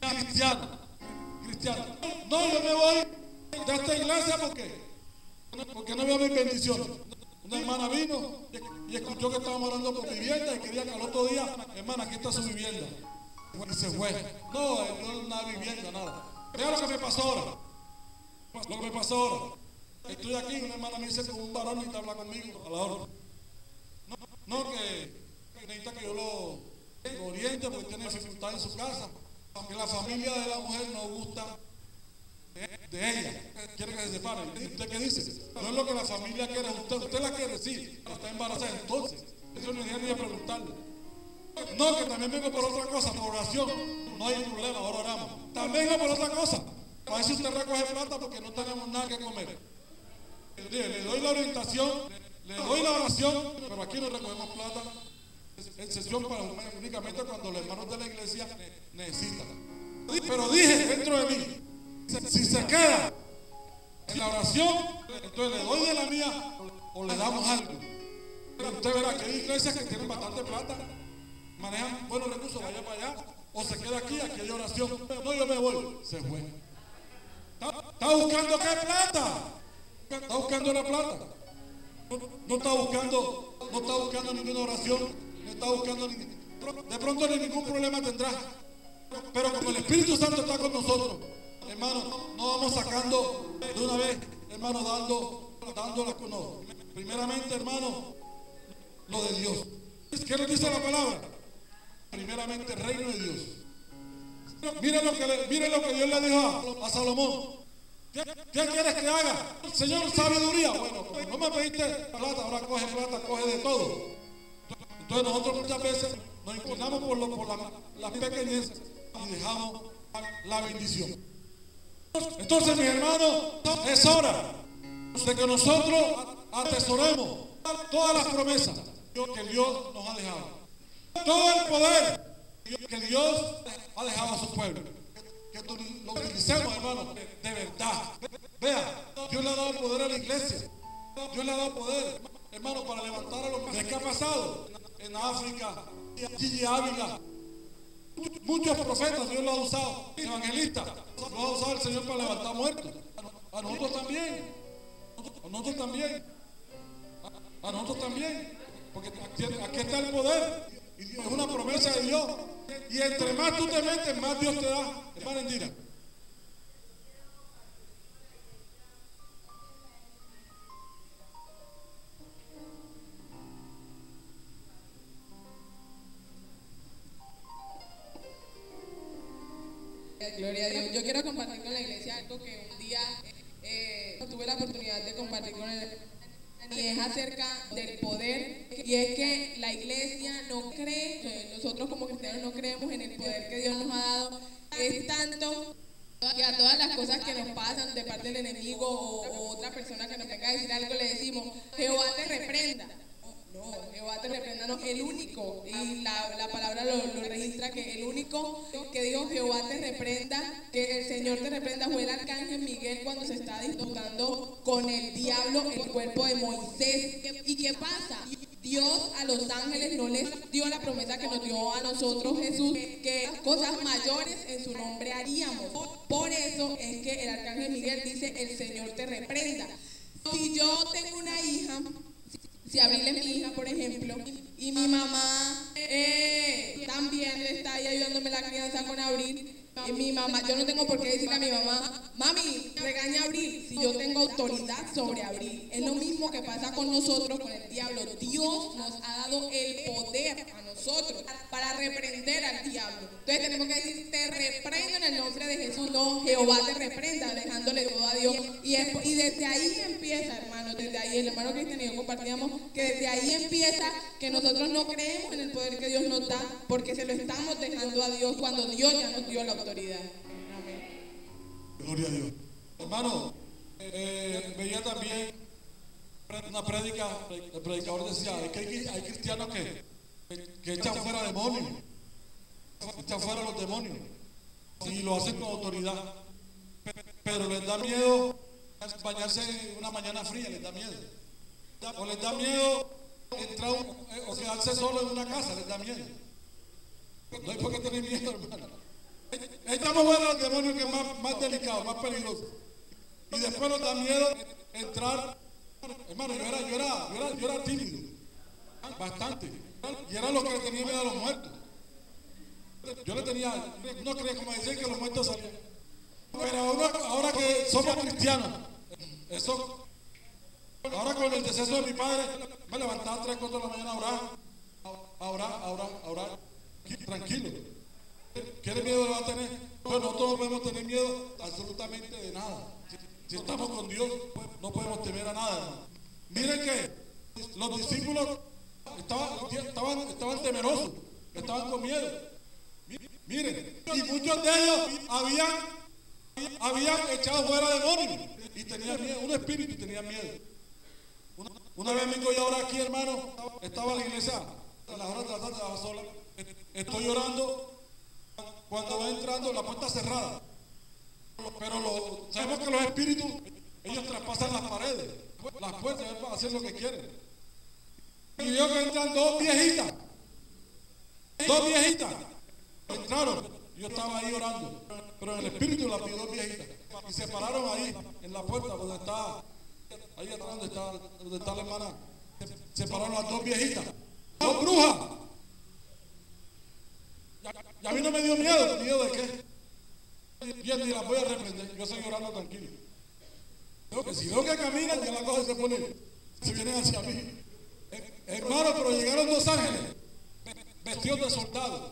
No, yo me voy de esta iglesia porque no veo mis bendiciones. Una hermana vino y escuchó que estábamos orando por vivienda y quería que al otro día, hermana, aquí está su vivienda. Y se fue. No es nada vivienda, nada. Vea lo que me pasó ahora. Lo que me pasó ahora. Estoy aquí, una hermana me dice que un varón necesita hablar conmigo a la hora. No que necesita que yo lo oriente porque tiene dificultad en su casa. Que la familia de la mujer no gusta de ella, quiere que se separen. ¿Usted qué dice? No es lo que la familia quiere, usted la quiere, sí, está embarazada. Entonces, eso no es ni a preguntarle. No, que también vengo por otra cosa, por oración. No hay problema, ahora oramos. También vengo por otra cosa. A ver si usted recoge plata porque no tenemos nada que comer. Le doy la orientación, le doy la oración, pero aquí no recogemos plata. En sesión para únicamente cuando los hermanos de la iglesia necesitan. Pero dije dentro de mí, si se queda en la oración, entonces le doy de la mía o le damos algo. Usted verá que hay iglesias que tienen bastante plata, manejan buenos recursos, vaya para allá, o se queda aquí hay oración. No, yo me voy, se fue. ¿Está buscando qué plata? Está buscando la plata. No está buscando ninguna oración, no está buscando de pronto ni ningún problema tendrá. Pero como el Espíritu Santo está con nosotros, hermano, no vamos sacando de una vez, hermano, dando las no. Primeramente, hermano, lo de Dios. ¿Qué nos dice la palabra? Primeramente, el reino de Dios. Miren lo que Dios le dijo a Salomón. ¿Qué quieres que haga? Señor, sabiduría. Bueno, no me pediste plata, ahora coge plata, coge de todo. Entonces nosotros muchas veces nos inclinamos por las pequeñeces y dejamos la bendición. Entonces, mis hermanos, es hora de que nosotros atesoremos todas las promesas que Dios nos ha dejado. Todo el poder que Dios ha dejado a su pueblo. Que lo utilicemos, hermano, de verdad. Vea, Dios le ha dado poder a la iglesia. Dios le ha dado poder, hermano, para levantar a los que ha pasado en África, Gigi Ávila. Muchos profetas Dios lo ha usado, evangelistas, lo ha usado el Señor para levantar muertos. A nosotros también. A nosotros también. A nosotros también. Porque aquí está el poder. Y es una promesa de Dios. Y entre más tú te metes, más Dios te da. Hermano Indira. Gloria a Dios. Yo quiero compartir con la iglesia algo que un día tuve la oportunidad de compartir con él. Y es acerca del poder, y es que la iglesia no cree, nosotros como cristianos no creemos en el poder que Dios nos ha dado. Es tanto que a todas las cosas que nos pasan de parte del enemigo o otra persona que nos venga a decir algo le decimos, Jehová te reprenda. No, Jehová te reprenda, no, el único, y la palabra lo registra, que el único que dijo Jehová te reprenda, que el Señor te reprenda, fue el arcángel Miguel cuando se está disputando con el diablo el cuerpo de Moisés. ¿Y qué pasa? Dios a los ángeles no les dio la promesa que nos dio a nosotros Jesús, que cosas mayores en su nombre haríamos. Por eso es que el arcángel Miguel dice, el Señor te reprenda. Si yo tengo una hija, si Abril es mi hija, por ejemplo, y mi mamá también está ahí ayudándome la crianza con Abril, y mi mamá, yo no tengo por qué decirle a mi mamá, mami, regaña a Abril, si yo tengo autoridad sobre Abril. Es lo mismo que pasa con nosotros, con el diablo. Dios nos ha dado el poder a nosotros para reprender al diablo. Entonces tenemos que decir, te reprendo en el nombre de Jesús, no, Jehová te reprenda, dejándole todo a Dios. Y desde ahí empieza, hermano, desde ahí, el hermano Cristian y yo compartíamos que desde ahí empieza que nosotros no creemos en el poder que Dios nos da, porque se lo estamos dejando a Dios cuando Dios ya nos dio la autoridad. Amén. Gloria a Dios. Hermano, veía también una prédica, el predicador decía, es que hay cristianos que echan fuera demonios, echan fuera los demonios, y lo hacen con autoridad, pero les da miedo bañarse una mañana fría, les da miedo, o les da miedo entrar o quedarse solo en una casa, les da miedo. No hay por qué tener miedo, hermano. Estamos fuera los demonios, que es más delicado, más peligroso. Y después nos da miedo entrar. Hermano, yo era tímido, bastante. Y era lo que le tenía miedo a los muertos. Yo le tenía, no creía, como decían, que los muertos salían. Pero ahora que somos cristianos, eso, ahora con el deceso de mi padre, me levantaba a 3, 4 de la mañana a orar, tranquilo. ¿Qué miedo le va a tener? Pues nosotros no podemos tener miedo absolutamente de nada. Si estamos con Dios, pues no podemos temer a nada, hermano. Miren que los discípulos estaban temerosos, estaban con miedo. Miren, y muchos de ellos habían echado fuera demonios y tenían miedo, un espíritu, y tenían miedo. Una vez vengo yo ahora aquí, hermano, estaba en la iglesia, a las horas de la tarde, estaba sola, estoy orando. Cuando va entrando, la puerta cerrada, pero sabemos que los espíritus, ellos traspasan las paredes, las puertas, hacen lo que quieren. y vio que entran dos viejitas. Dos viejitas. Entraron. Yo estaba ahí orando. Pero en el espíritu las vi dos viejitas. Y se pararon ahí, en la puerta, donde está, ahí atrás donde está la hermana. Se pararon las dos viejitas. Dos brujas. Y a mí no me dio miedo. ¿Miedo de qué? Yo ni las voy a reprender. Yo estoy orando tranquilo. Porque si veo que caminan, ya la cosa se pone, se vienen hacia mí. Hermano, pero llegaron dos ángeles vestidos de soldados.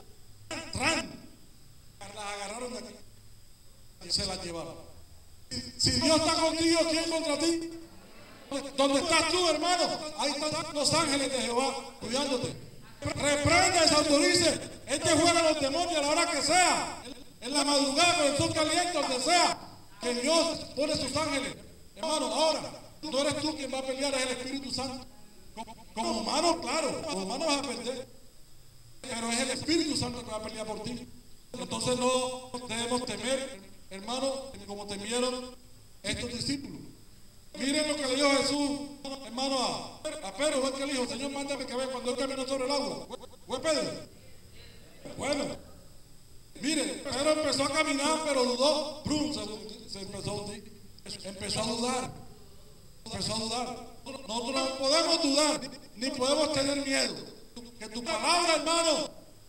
Las agarraron de aquí y se las llevaron. Si Dios está contigo, ¿quién contra ti? ¿Dónde estás tú, hermano? Ahí están los ángeles de Jehová cuidándote. Reprende, desautorice. Este juega los demonios a la hora que sea. En la madrugada, con el sol caliente, donde sea. Que Dios pone sus ángeles. Hermano, ahora, no eres tú quien va a pelear, es el Espíritu Santo. Como humano, claro, como humano vas a perder. Pero es el Espíritu Santo que va a pelear por ti. Entonces no debemos temer, hermano, como temieron estos discípulos. Miren lo que le dijo Jesús, hermano, a Pedro. Fue que le dijo: Señor, mándame que vea cuando él caminó sobre el agua. ¿Fue Pedro? Bueno, miren, Pedro empezó a caminar, pero dudó. Se empezó a hundir. Empezó a dudar. Nosotros no podemos dudar, ni podemos tener miedo. Que tu palabra, hermano,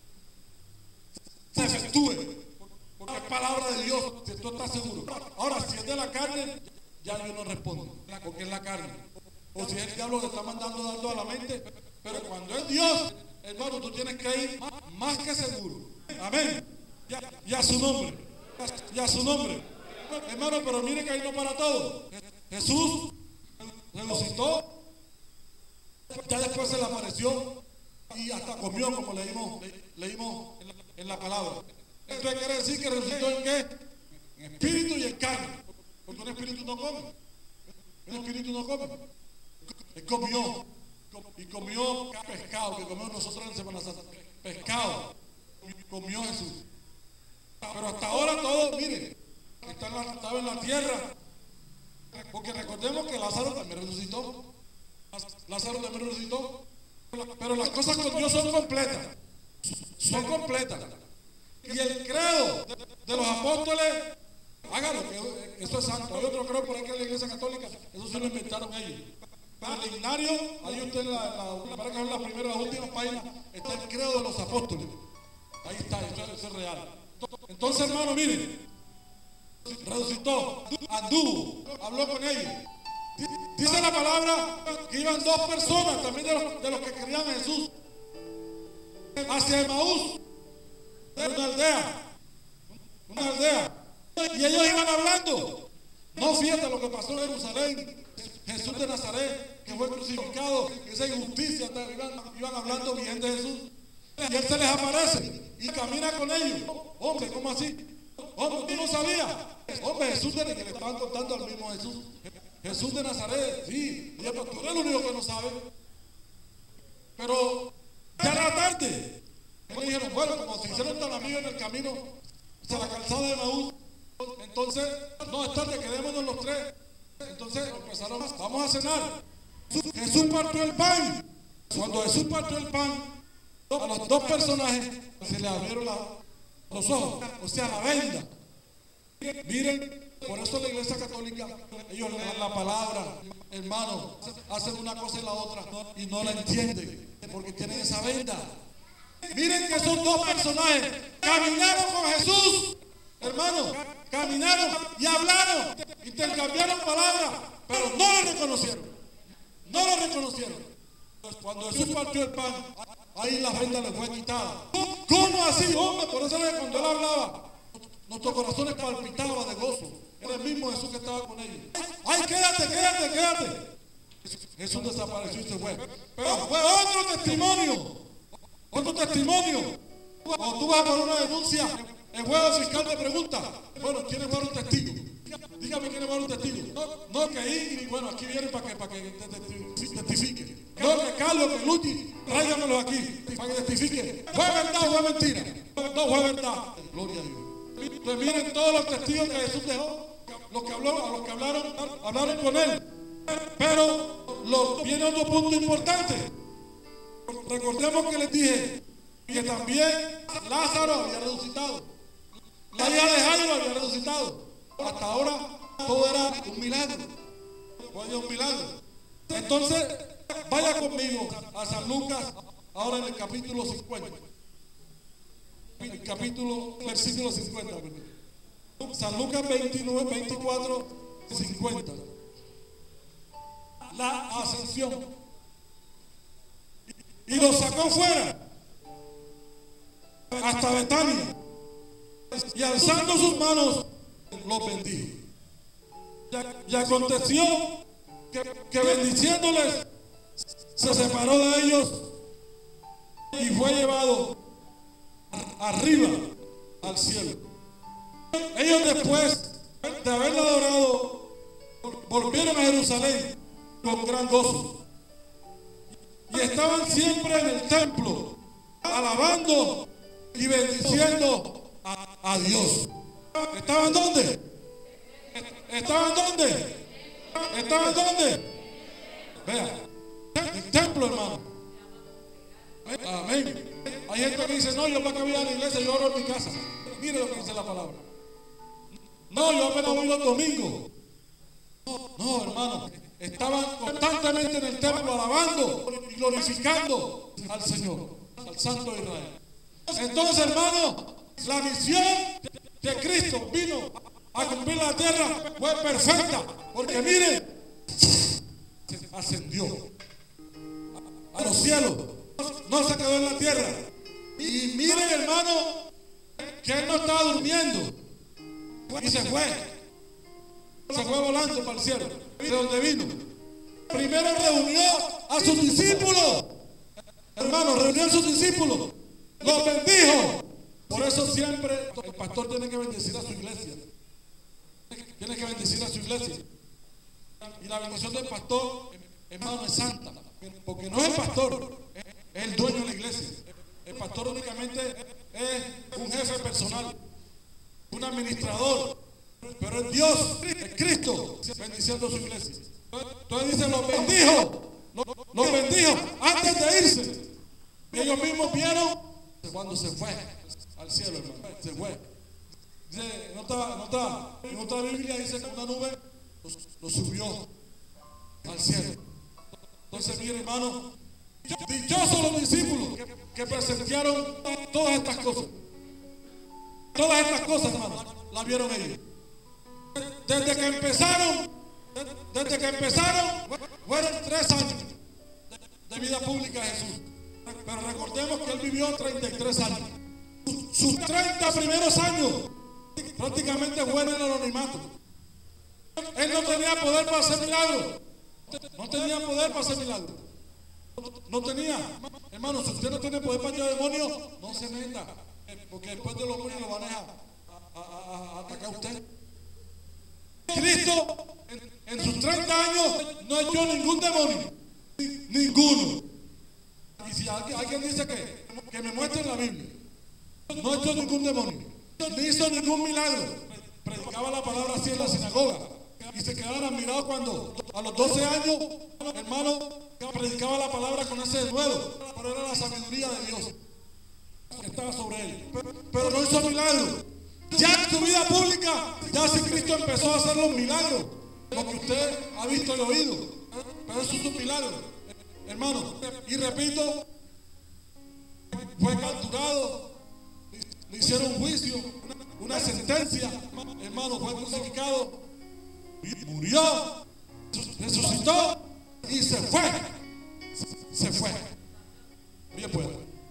se efectúe. Porque es palabra de Dios, si tú estás seguro. Ahora, si es de la carne, ya yo no respondo, porque es la carne. O si es el diablo que está dando a la mente. Pero cuando es Dios, hermano, tú tienes que ir más que seguro. Amén. Y a su nombre. Y a su nombre. Hermano, pero mire que ahí no para todo. Jesús resucitó. Ya después se le apareció y hasta comió, como leímos en la palabra. Esto quiere decir que resucitó ¿en qué? En espíritu y en carne. Porque un espíritu no come. Un espíritu no come. Él comió. Y comió pescado, que comemos nosotros en Semana Santa. Pescado. Comió Jesús. Pero hasta ahora todo, mire, estaba en la tierra. Porque recordemos que Lázaro también resucitó. Pero las cosas con Dios son completas. Son completas. Y el credo de los apóstoles, hágalo, que eso es santo. Hay otro creo por ahí que es la Iglesia Católica, eso sí lo inventaron ellos. Pero el ignario, ahí usted en la primera y la última página, está el credo de los apóstoles. Ahí está, eso es real. Entonces, hermano, miren, resucitó, anduvo, habló con ellos. Dice la palabra que iban dos personas también de los que creían en Jesús hacia Emaús, de una aldea, y ellos iban hablando. No, fíjate lo que pasó en Jerusalén. Jesús de Nazaret, que fue crucificado, esa injusticia, iban hablando bien de Jesús. Y él se les aparece y camina con ellos. Hombre, ¿cómo así? Hombre, tú no sabías. Hombre, Jesús que le estaban contando al mismo Jesús. Jesús de Nazaret, sí. Y tú eres el único que no sabe. Pero ya era tarde. Me dijeron, bueno, como se hicieron tan amigos en el camino hacia la calzada de Maús, entonces, no, es tarde, quedémonos los tres. Entonces empezaron, vamos a cenar. Jesús partió el pan. Cuando Jesús partió el pan, a los dos personajes se les abrieron los ojos, o sea, la venda. Miren, por eso la Iglesia Católica, ellos leen la palabra, hermano, hacen una cosa y la otra y no la entienden, porque tienen esa venda. Miren que esos dos personajes caminaron con Jesús, hermano, caminaron y hablaron, intercambiaron palabras, pero no lo reconocieron. No lo reconocieron. Cuando Jesús partió el pan, ahí la venda le fue quitada. ¿Cómo así, hombre? Por eso cuando él hablaba, nuestros corazones palpitaban de gozo. Era el mismo Jesús que estaba con ellos. ¡Ay, quédate! Jesús desapareció y se fue. Pero fue otro testimonio. Cuando tú vas por una denuncia, el juez fiscal te pregunta, bueno, ¿quién es un testigo? Dígame quién es un testigo. No, que ahí, y bueno, aquí viene para que testifique. No, que Carlos, que Luchi, tráigamelo aquí para que testifique. ¿Fue verdad o fue mentira? No, fue verdad. Gloria a Dios. Entonces miren todos los testigos que Jesús dejó, los que hablaron con él. Pero viene otro punto importante. Recordemos que les dije que también Lázaro había resucitado. La hija de Jairo había resucitado. Hasta ahora todo era un milagro. Todo era un milagro. Entonces, vaya conmigo a San Lucas, ahora en el capítulo 50. El capítulo, versículo 50. San Lucas 29, 24, 50. La ascensión. Y los sacó fuera hasta Betania. Y alzando sus manos, los bendijo. Y aconteció que bendiciéndoles, se separó de ellos y fue llevado arriba al cielo. Ellos, después de haberlo adorado, volvieron a Jerusalén con gran gozo. Y estaban siempre en el templo, alabando y bendiciendo a Dios. ¿Estaban dónde? ¿Estaban dónde? ¿Estaban dónde? Vea, el templo, hermano. Amén. Hay gente que dice, no, yo para que voy a la iglesia, yo oro en mi casa. Mire lo que dice la palabra. No, yo apenas voy los domingos. No, hermano. Estaban constantemente en el templo alabando y glorificando al Señor, al Santo de Israel. Entonces, hermano, la misión de Cristo vino a cumplir la tierra fue perfecta, porque miren, ascendió a los cielos, no se quedó en la tierra. Y miren, hermano, que él no estaba durmiendo y se fue volando para el cielo. ¿De dónde vino? Primero reunió a sus discípulos, hermano, reunió a sus discípulos, los bendijo. Por eso siempre el pastor tiene que bendecir a su iglesia. Tiene que bendecir a su iglesia. Y la bendición del pastor, hermano, es santa. Porque no es el pastor, es el dueño de la iglesia. El pastor únicamente es un jefe personal, un administrador. Pero es Dios, es Cristo, bendiciendo a su iglesia. Entonces dice, los bendijo antes de irse. Y ellos mismos vieron cuando se fue al cielo, hermano. Se fue. Dice, no está la Biblia, dice que una nube lo subió al cielo. Entonces, mire, hermano, dichosos los discípulos que presenciaron todas estas cosas. Todas estas cosas, hermano, las vieron ellos. Desde que empezaron, fueron 3 años de vida pública de Jesús. Pero recordemos que él vivió 33 años. Sus 30 primeros años prácticamente fueron en el anonimato. Él no tenía poder para hacer milagros. No tenía poder para hacer milagros. No tenía. Hermano, si usted no tiene poder para echar demonios, no se meta. Porque después de los demonios lo van a atacar a usted. Cristo en sus 30 años no echó ningún demonio. Ninguno. Y si alguien dice que me muestre la Biblia, no echó ningún demonio, ni hizo ningún milagro. Predicaba la palabra así en la sinagoga. Y se quedaban admirados cuando a los 12 años, hermano, predicaba la palabra con ese denuedo. Pero era la sabiduría de Dios que estaba sobre él. Pero no hizo milagro. Ya en su vida pública, ya si Cristo empezó a hacer los milagros, lo que usted ha visto y oído. Pero eso es un milagro, hermano. Y repito, fue capturado, le hicieron un juicio, una sentencia, hermano, fue crucificado, murió, resucitó y se fue. Se fue. Bien, pues.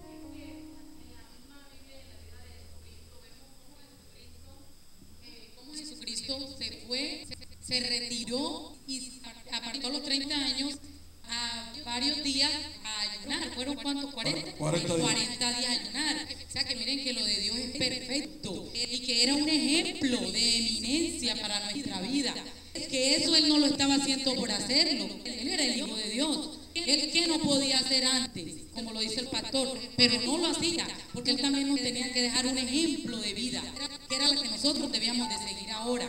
Se fue, se retiró y apartó los 30 años a varios días a ayunar. ¿Fueron cuántos? 40 días a ayunar. O sea que miren que lo de Dios es perfecto y que era un ejemplo de eminencia para nuestra vida. Que eso él no lo estaba haciendo por hacerlo. Él era el Hijo de Dios. Él que no podía hacer antes, como lo dice el pastor, pero no lo hacía, porque él también nos tenía que dejar un ejemplo de vida, que era lo que nosotros debíamos de seguir ahora.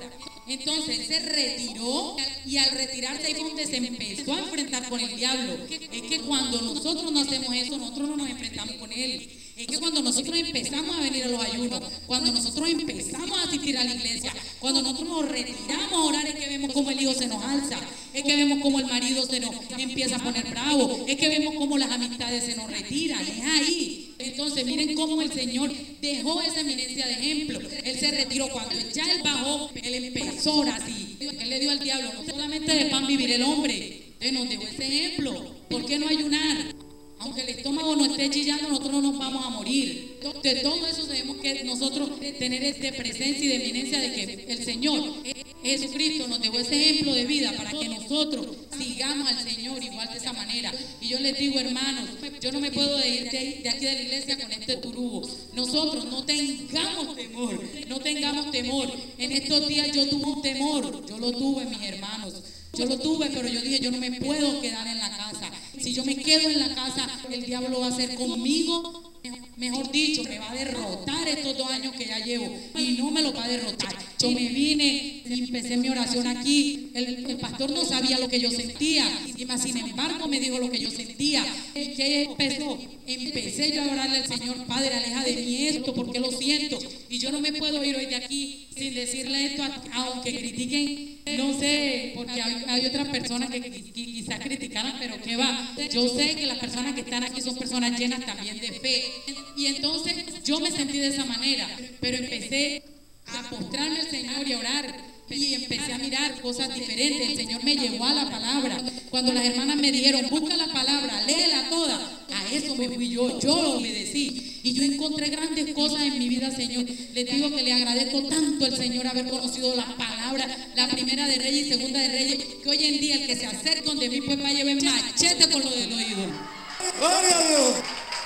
Entonces él se retiró y al retirarse ahí fue donde se empezó a enfrentar con el diablo. Es que cuando nosotros no hacemos eso, nosotros no nos enfrentamos con él. Es que cuando nosotros empezamos a venir a los ayunos, cuando nosotros empezamos a asistir a la iglesia, cuando nosotros nos retiramos a orar, es que vemos como el hijo se nos alza, es que vemos como el marido se nos empieza a poner bravo, es que vemos como las amistades se nos retiran, es ahí. Entonces miren cómo el Señor dejó esa eminencia de ejemplo. Él se retiró, cuando ya él bajó, él empezó ahora sí. Él le dio al diablo, no solamente de pan vivir el hombre, él nos dejó ese ejemplo. ¿Por qué no ayunar? Aunque el estómago no esté chillando, nosotros no nos vamos a morir. De todo eso debemos que nosotros tener presencia y de eminencia de que el Señor Jesucristo nos dejó ese ejemplo de vida para que nosotros sigamos al Señor igual de esa manera. Y yo les digo, hermanos, yo no me puedo ir de aquí de la iglesia con este turugo. Nosotros no tengamos temor, no tengamos temor. En estos días yo tuve un temor, yo lo tuve, mis hermanos. Yo lo tuve, pero yo dije, yo no me puedo quedar en la casa. Si yo me quedo en la casa, el diablo va a hacer conmigo, mejor dicho, me va a derrotar estos 2 años que ya llevo. Y no me lo va a derrotar. Yo me vine y empecé mi oración aquí. El pastor no sabía lo que yo sentía. Y más sin embargo me dijo lo que yo sentía. ¿Qué empezó? Empecé yo a orarle al Señor, Padre, aleja de mí esto, porque lo siento. Y yo no me puedo ir hoy de aquí sin decirle esto, aunque critiquen. No sé, porque hay otras personas que quizás criticaran, pero que va. Yo sé que las personas que están aquí son personas llenas también de fe. Y entonces yo me sentí de esa manera, pero empecé a postrarme al Señor y a orar. Y empecé a mirar cosas diferentes. El Señor me llevó a la palabra. Cuando las hermanas me dijeron, busca la palabra, léela toda, a eso me fui yo lo obedecí. Y yo encontré grandes cosas en mi vida, Señor. Les digo que le agradezco tanto al Señor haber conocido la palabra, la primera de Reyes y segunda de Reyes, que hoy en día el que se acerca donde mí pues va a llevar machete con lo de los ídolos. ¡Gloria a Dios!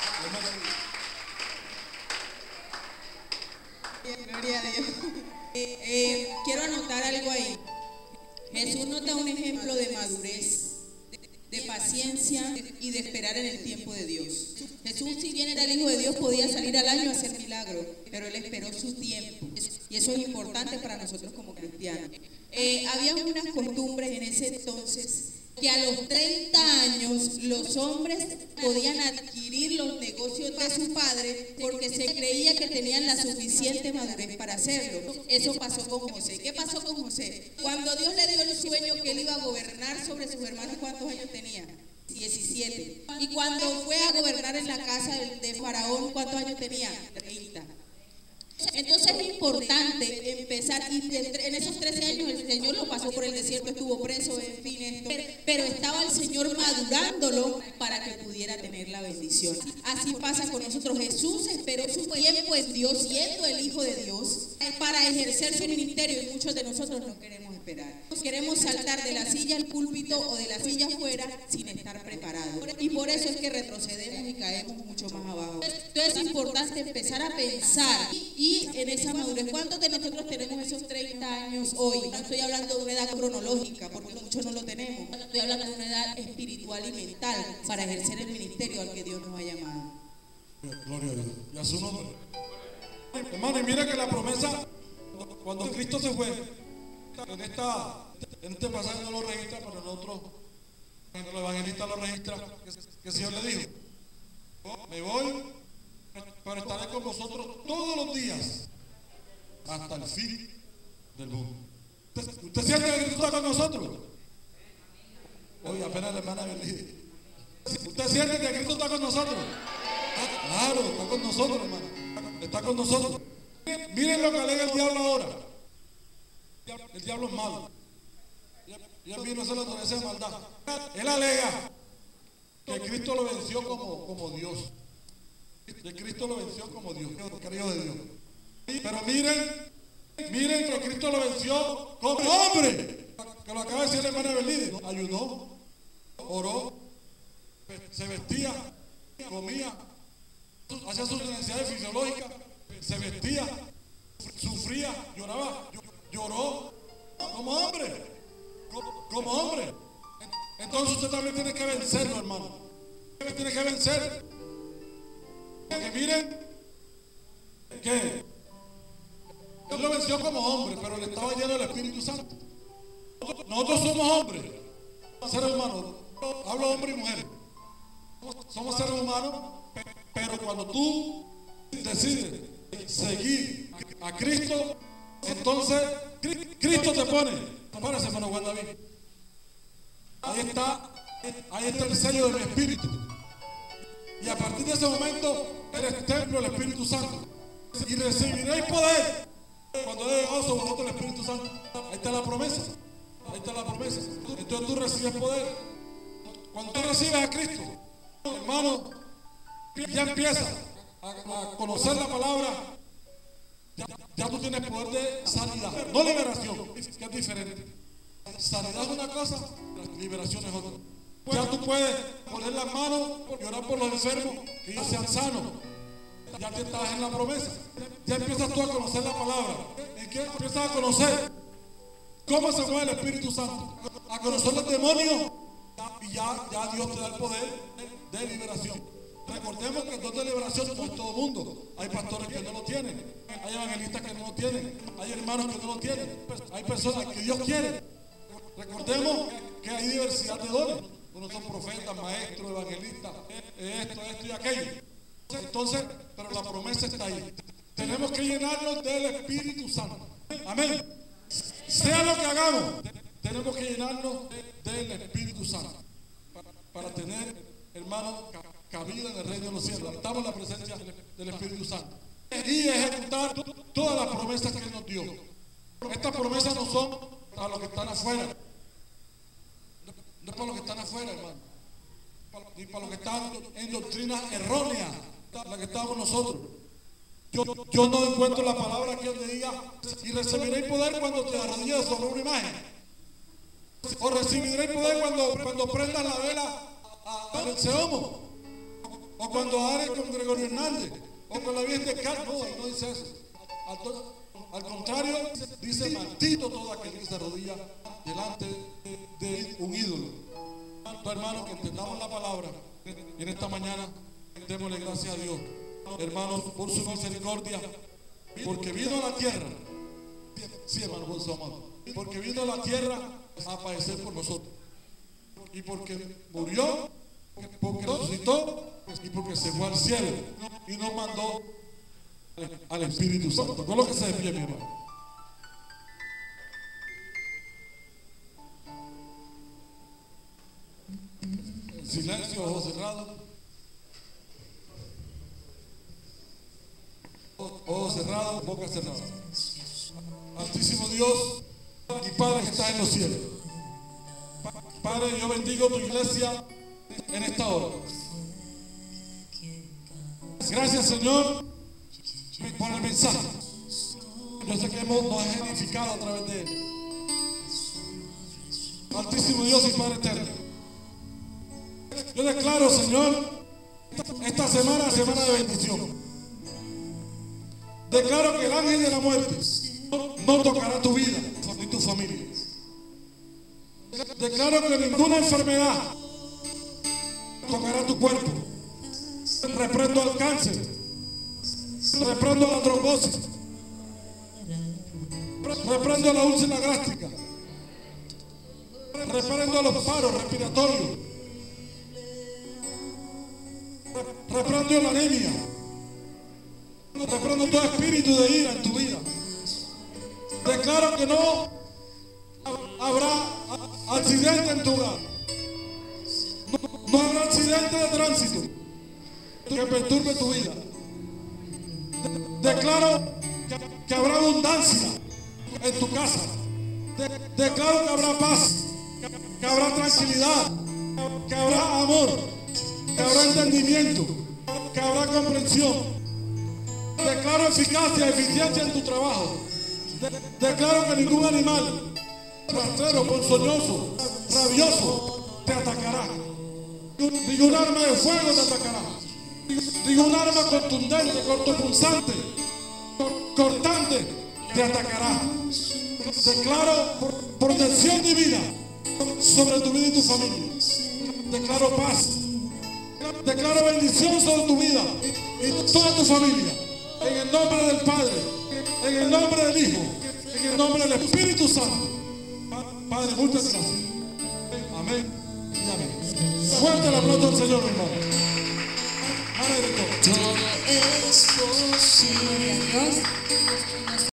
Gloria a Dios. Quiero anotar algo ahí. Jesús nos da un ejemplo de madurez, de paciencia y de esperar en el tiempo de Dios. Jesús, si bien era el Hijo de Dios, podía salir al año a hacer milagros, pero Él esperó su tiempo. Y eso es importante para nosotros como cristianos. Había unas costumbres en ese entonces que a los 30 años los hombres podían adquirir los negocios de su padre porque se creía que tenían la suficiente madurez para hacerlo. Eso pasó con José. ¿Qué pasó con José? Cuando Dios le dio el sueño que él iba a gobernar sobre sus hermanos, ¿cuántos años tenía? 17. Y cuando fue a gobernar en la casa de Faraón, ¿cuántos años tenía? 30. Entonces es importante empezar, y en esos 13 años el Señor lo pasó por el desierto, estuvo preso, en fin, pero estaba el Señor madurándolo para que pudiera tener la bendición. Así pasa con nosotros. Jesús esperó su tiempo en Dios, siendo el Hijo de Dios, para ejercer su ministerio, y muchos de nosotros no queremos esperar. Queremos saltar de la silla al púlpito o de la silla afuera sin estar preparados. Y por eso es que retrocedemos y caemos mucho más abajo. Entonces es importante empezar a pensar y en esa madurez. ¿Cuántos de nosotros tenemos esos 30 años hoy? No estoy hablando de una edad cronológica, porque muchos no lo tenemos. Estoy hablando de una edad espiritual y mental para ejercer el ministerio al que Dios nos ha llamado. Gloria a Dios. Y a su nombre. Hermano, y mira que la promesa, cuando Cristo se fue, en este pasaje no lo registra, pero en otro, cuando el evangelista lo registra, que el Señor le dijo: me voy, pero estaré con vosotros todos los días hasta el fin del mundo. ¿Usted siente que Cristo está con nosotros? Oye, apenas la hermana bendiga. ¿Usted siente que Cristo está con nosotros? Claro, está con nosotros, hermano. Está con nosotros. Miren lo que alega el diablo ahora. El diablo es malo. Y él vino a hacer la naturaleza de maldad. Él alega que Cristo lo venció como Dios. Que Cristo lo venció como Dios, querido de Dios. Pero miren que Cristo lo venció como hombre. Que lo acaba de decir el hermano Belín. Ayunó, oró, se vestía, comía, hacía sus necesidades fisiológicas, se vestía, sufría, lloraba, lloró como hombre. Como hombre. Entonces usted también tiene que vencerlo, hermano. Usted tiene que vencer. Porque miren que Él lo venció como hombre, pero le estaba lleno del Espíritu Santo. Nosotros somos hombres, seres humanos. Hablo hombre y mujer. Somos seres humanos, pero cuando tú decides seguir a Cristo, entonces Cristo te pone. Párese, hermano Juan David. Ahí está el sello de mi espíritu. Y a partir de ese momento eres templo del Espíritu Santo. Y recibiréis poder cuando dé gozo vosotros el Espíritu Santo. Ahí está la promesa. Ahí está la promesa. Entonces tú recibes poder. Cuando tú recibes a Cristo, hermano, ya empiezas a conocer la palabra. Ya tú tienes poder de sanidad, no liberación, que es diferente. Sanidad es una cosa, liberación es otra. Ya tú puedes poner las manos y orar por los enfermos, que ellos sean sanos. Ya te estás en la promesa. Ya empiezas tú a conocer la palabra. ¿En qué empiezas a conocer? ¿Cómo se mueve el Espíritu Santo? A conocer los demonios. Y ya Dios te da el poder de liberación. Recordemos que el don de liberación no es todo el mundo. Hay pastores que no lo tienen. Hay evangelistas que no lo tienen. Hay hermanos que no lo tienen. Hay personas que Dios quiere. Recordemos que hay diversidad de dones. Unos son profetas, maestros, evangelistas, esto y aquello. Entonces, pero la promesa está ahí. Tenemos que llenarnos del Espíritu Santo. Amén. Sea lo que hagamos, tenemos que llenarnos del Espíritu Santo para tener, hermanos, cabida en el reino de los cielos. Estamos en la presencia del Espíritu Santo y ejecutar todas las promesas que Él nos dio. Estas promesas no son para los que están afuera, no es para los que están afuera, hermano, ni para los que están en doctrinas erróneas, la que estamos nosotros. Yo no encuentro la palabra que Él diga y recibiréis poder cuando te arrodilles sobre una imagen, o recibiréis poder cuando prendas la vela al Seomo, o cuando hagas con Gregorio Hernández, o con la Virgen de Carlos. No dice eso. Al contrario, dice: maldito todo aquel que se arrodilla delante de un ídolo. Hermanos, que entendamos la palabra, y en esta mañana démosle gracias a Dios, hermanos, por su misericordia, porque vino a la tierra. Sí, hermano, por su amor. Porque vino a la tierra a padecer por nosotros, y porque murió, porque resucitó, y porque se fue al cielo y nos mandó al Espíritu Santo. Con lo que se despide, mi hermano. Silencio, ojos cerrados. Ojos cerrados, boca cerrada. Altísimo Dios y Padre que estás en los cielos, Padre, yo bendigo tu iglesia en esta hora. Gracias, Señor, por el mensaje. Yo sé que nos has edificado a través de él. Altísimo Dios y Padre eterno, yo declaro, Señor, esta semana de bendición. Declaro que el ángel de la muerte no tocará tu vida ni tu familia. Declaro que ninguna enfermedad tocará tu cuerpo. Reprendo al cáncer, reprendo la trombosis, reprendo la úlcera gástrica, reprendo los paros respiratorios, reprendo la anemia, reprendo todo espíritu de ira en tu vida. Declaro que no habrá accidente en tu hogar, no habrá accidente de tránsito que perturbe tu vida. Declaro que habrá abundancia en tu casa. Declaro que habrá paz, que habrá tranquilidad, que habrá amor, que habrá entendimiento, que habrá comprensión. Declaro eficacia, eficiencia en tu trabajo. Declaro que ningún animal rastrero, ponzoñoso, rabioso te atacará. Ningún arma de fuego te atacará. Ningún arma contundente, cortopunzante, cortante te atacará. Declaro protección divina sobre tu vida y tu familia. Declaro paz. Declaro bendición sobre tu vida y toda tu familia. En el nombre del Padre, En el nombre del Hijo, en el nombre del Espíritu Santo. Padre, muchas gracias. Amén y amén. Fuerte el aplauso al Señor, hermano. Todo es posible. Dios.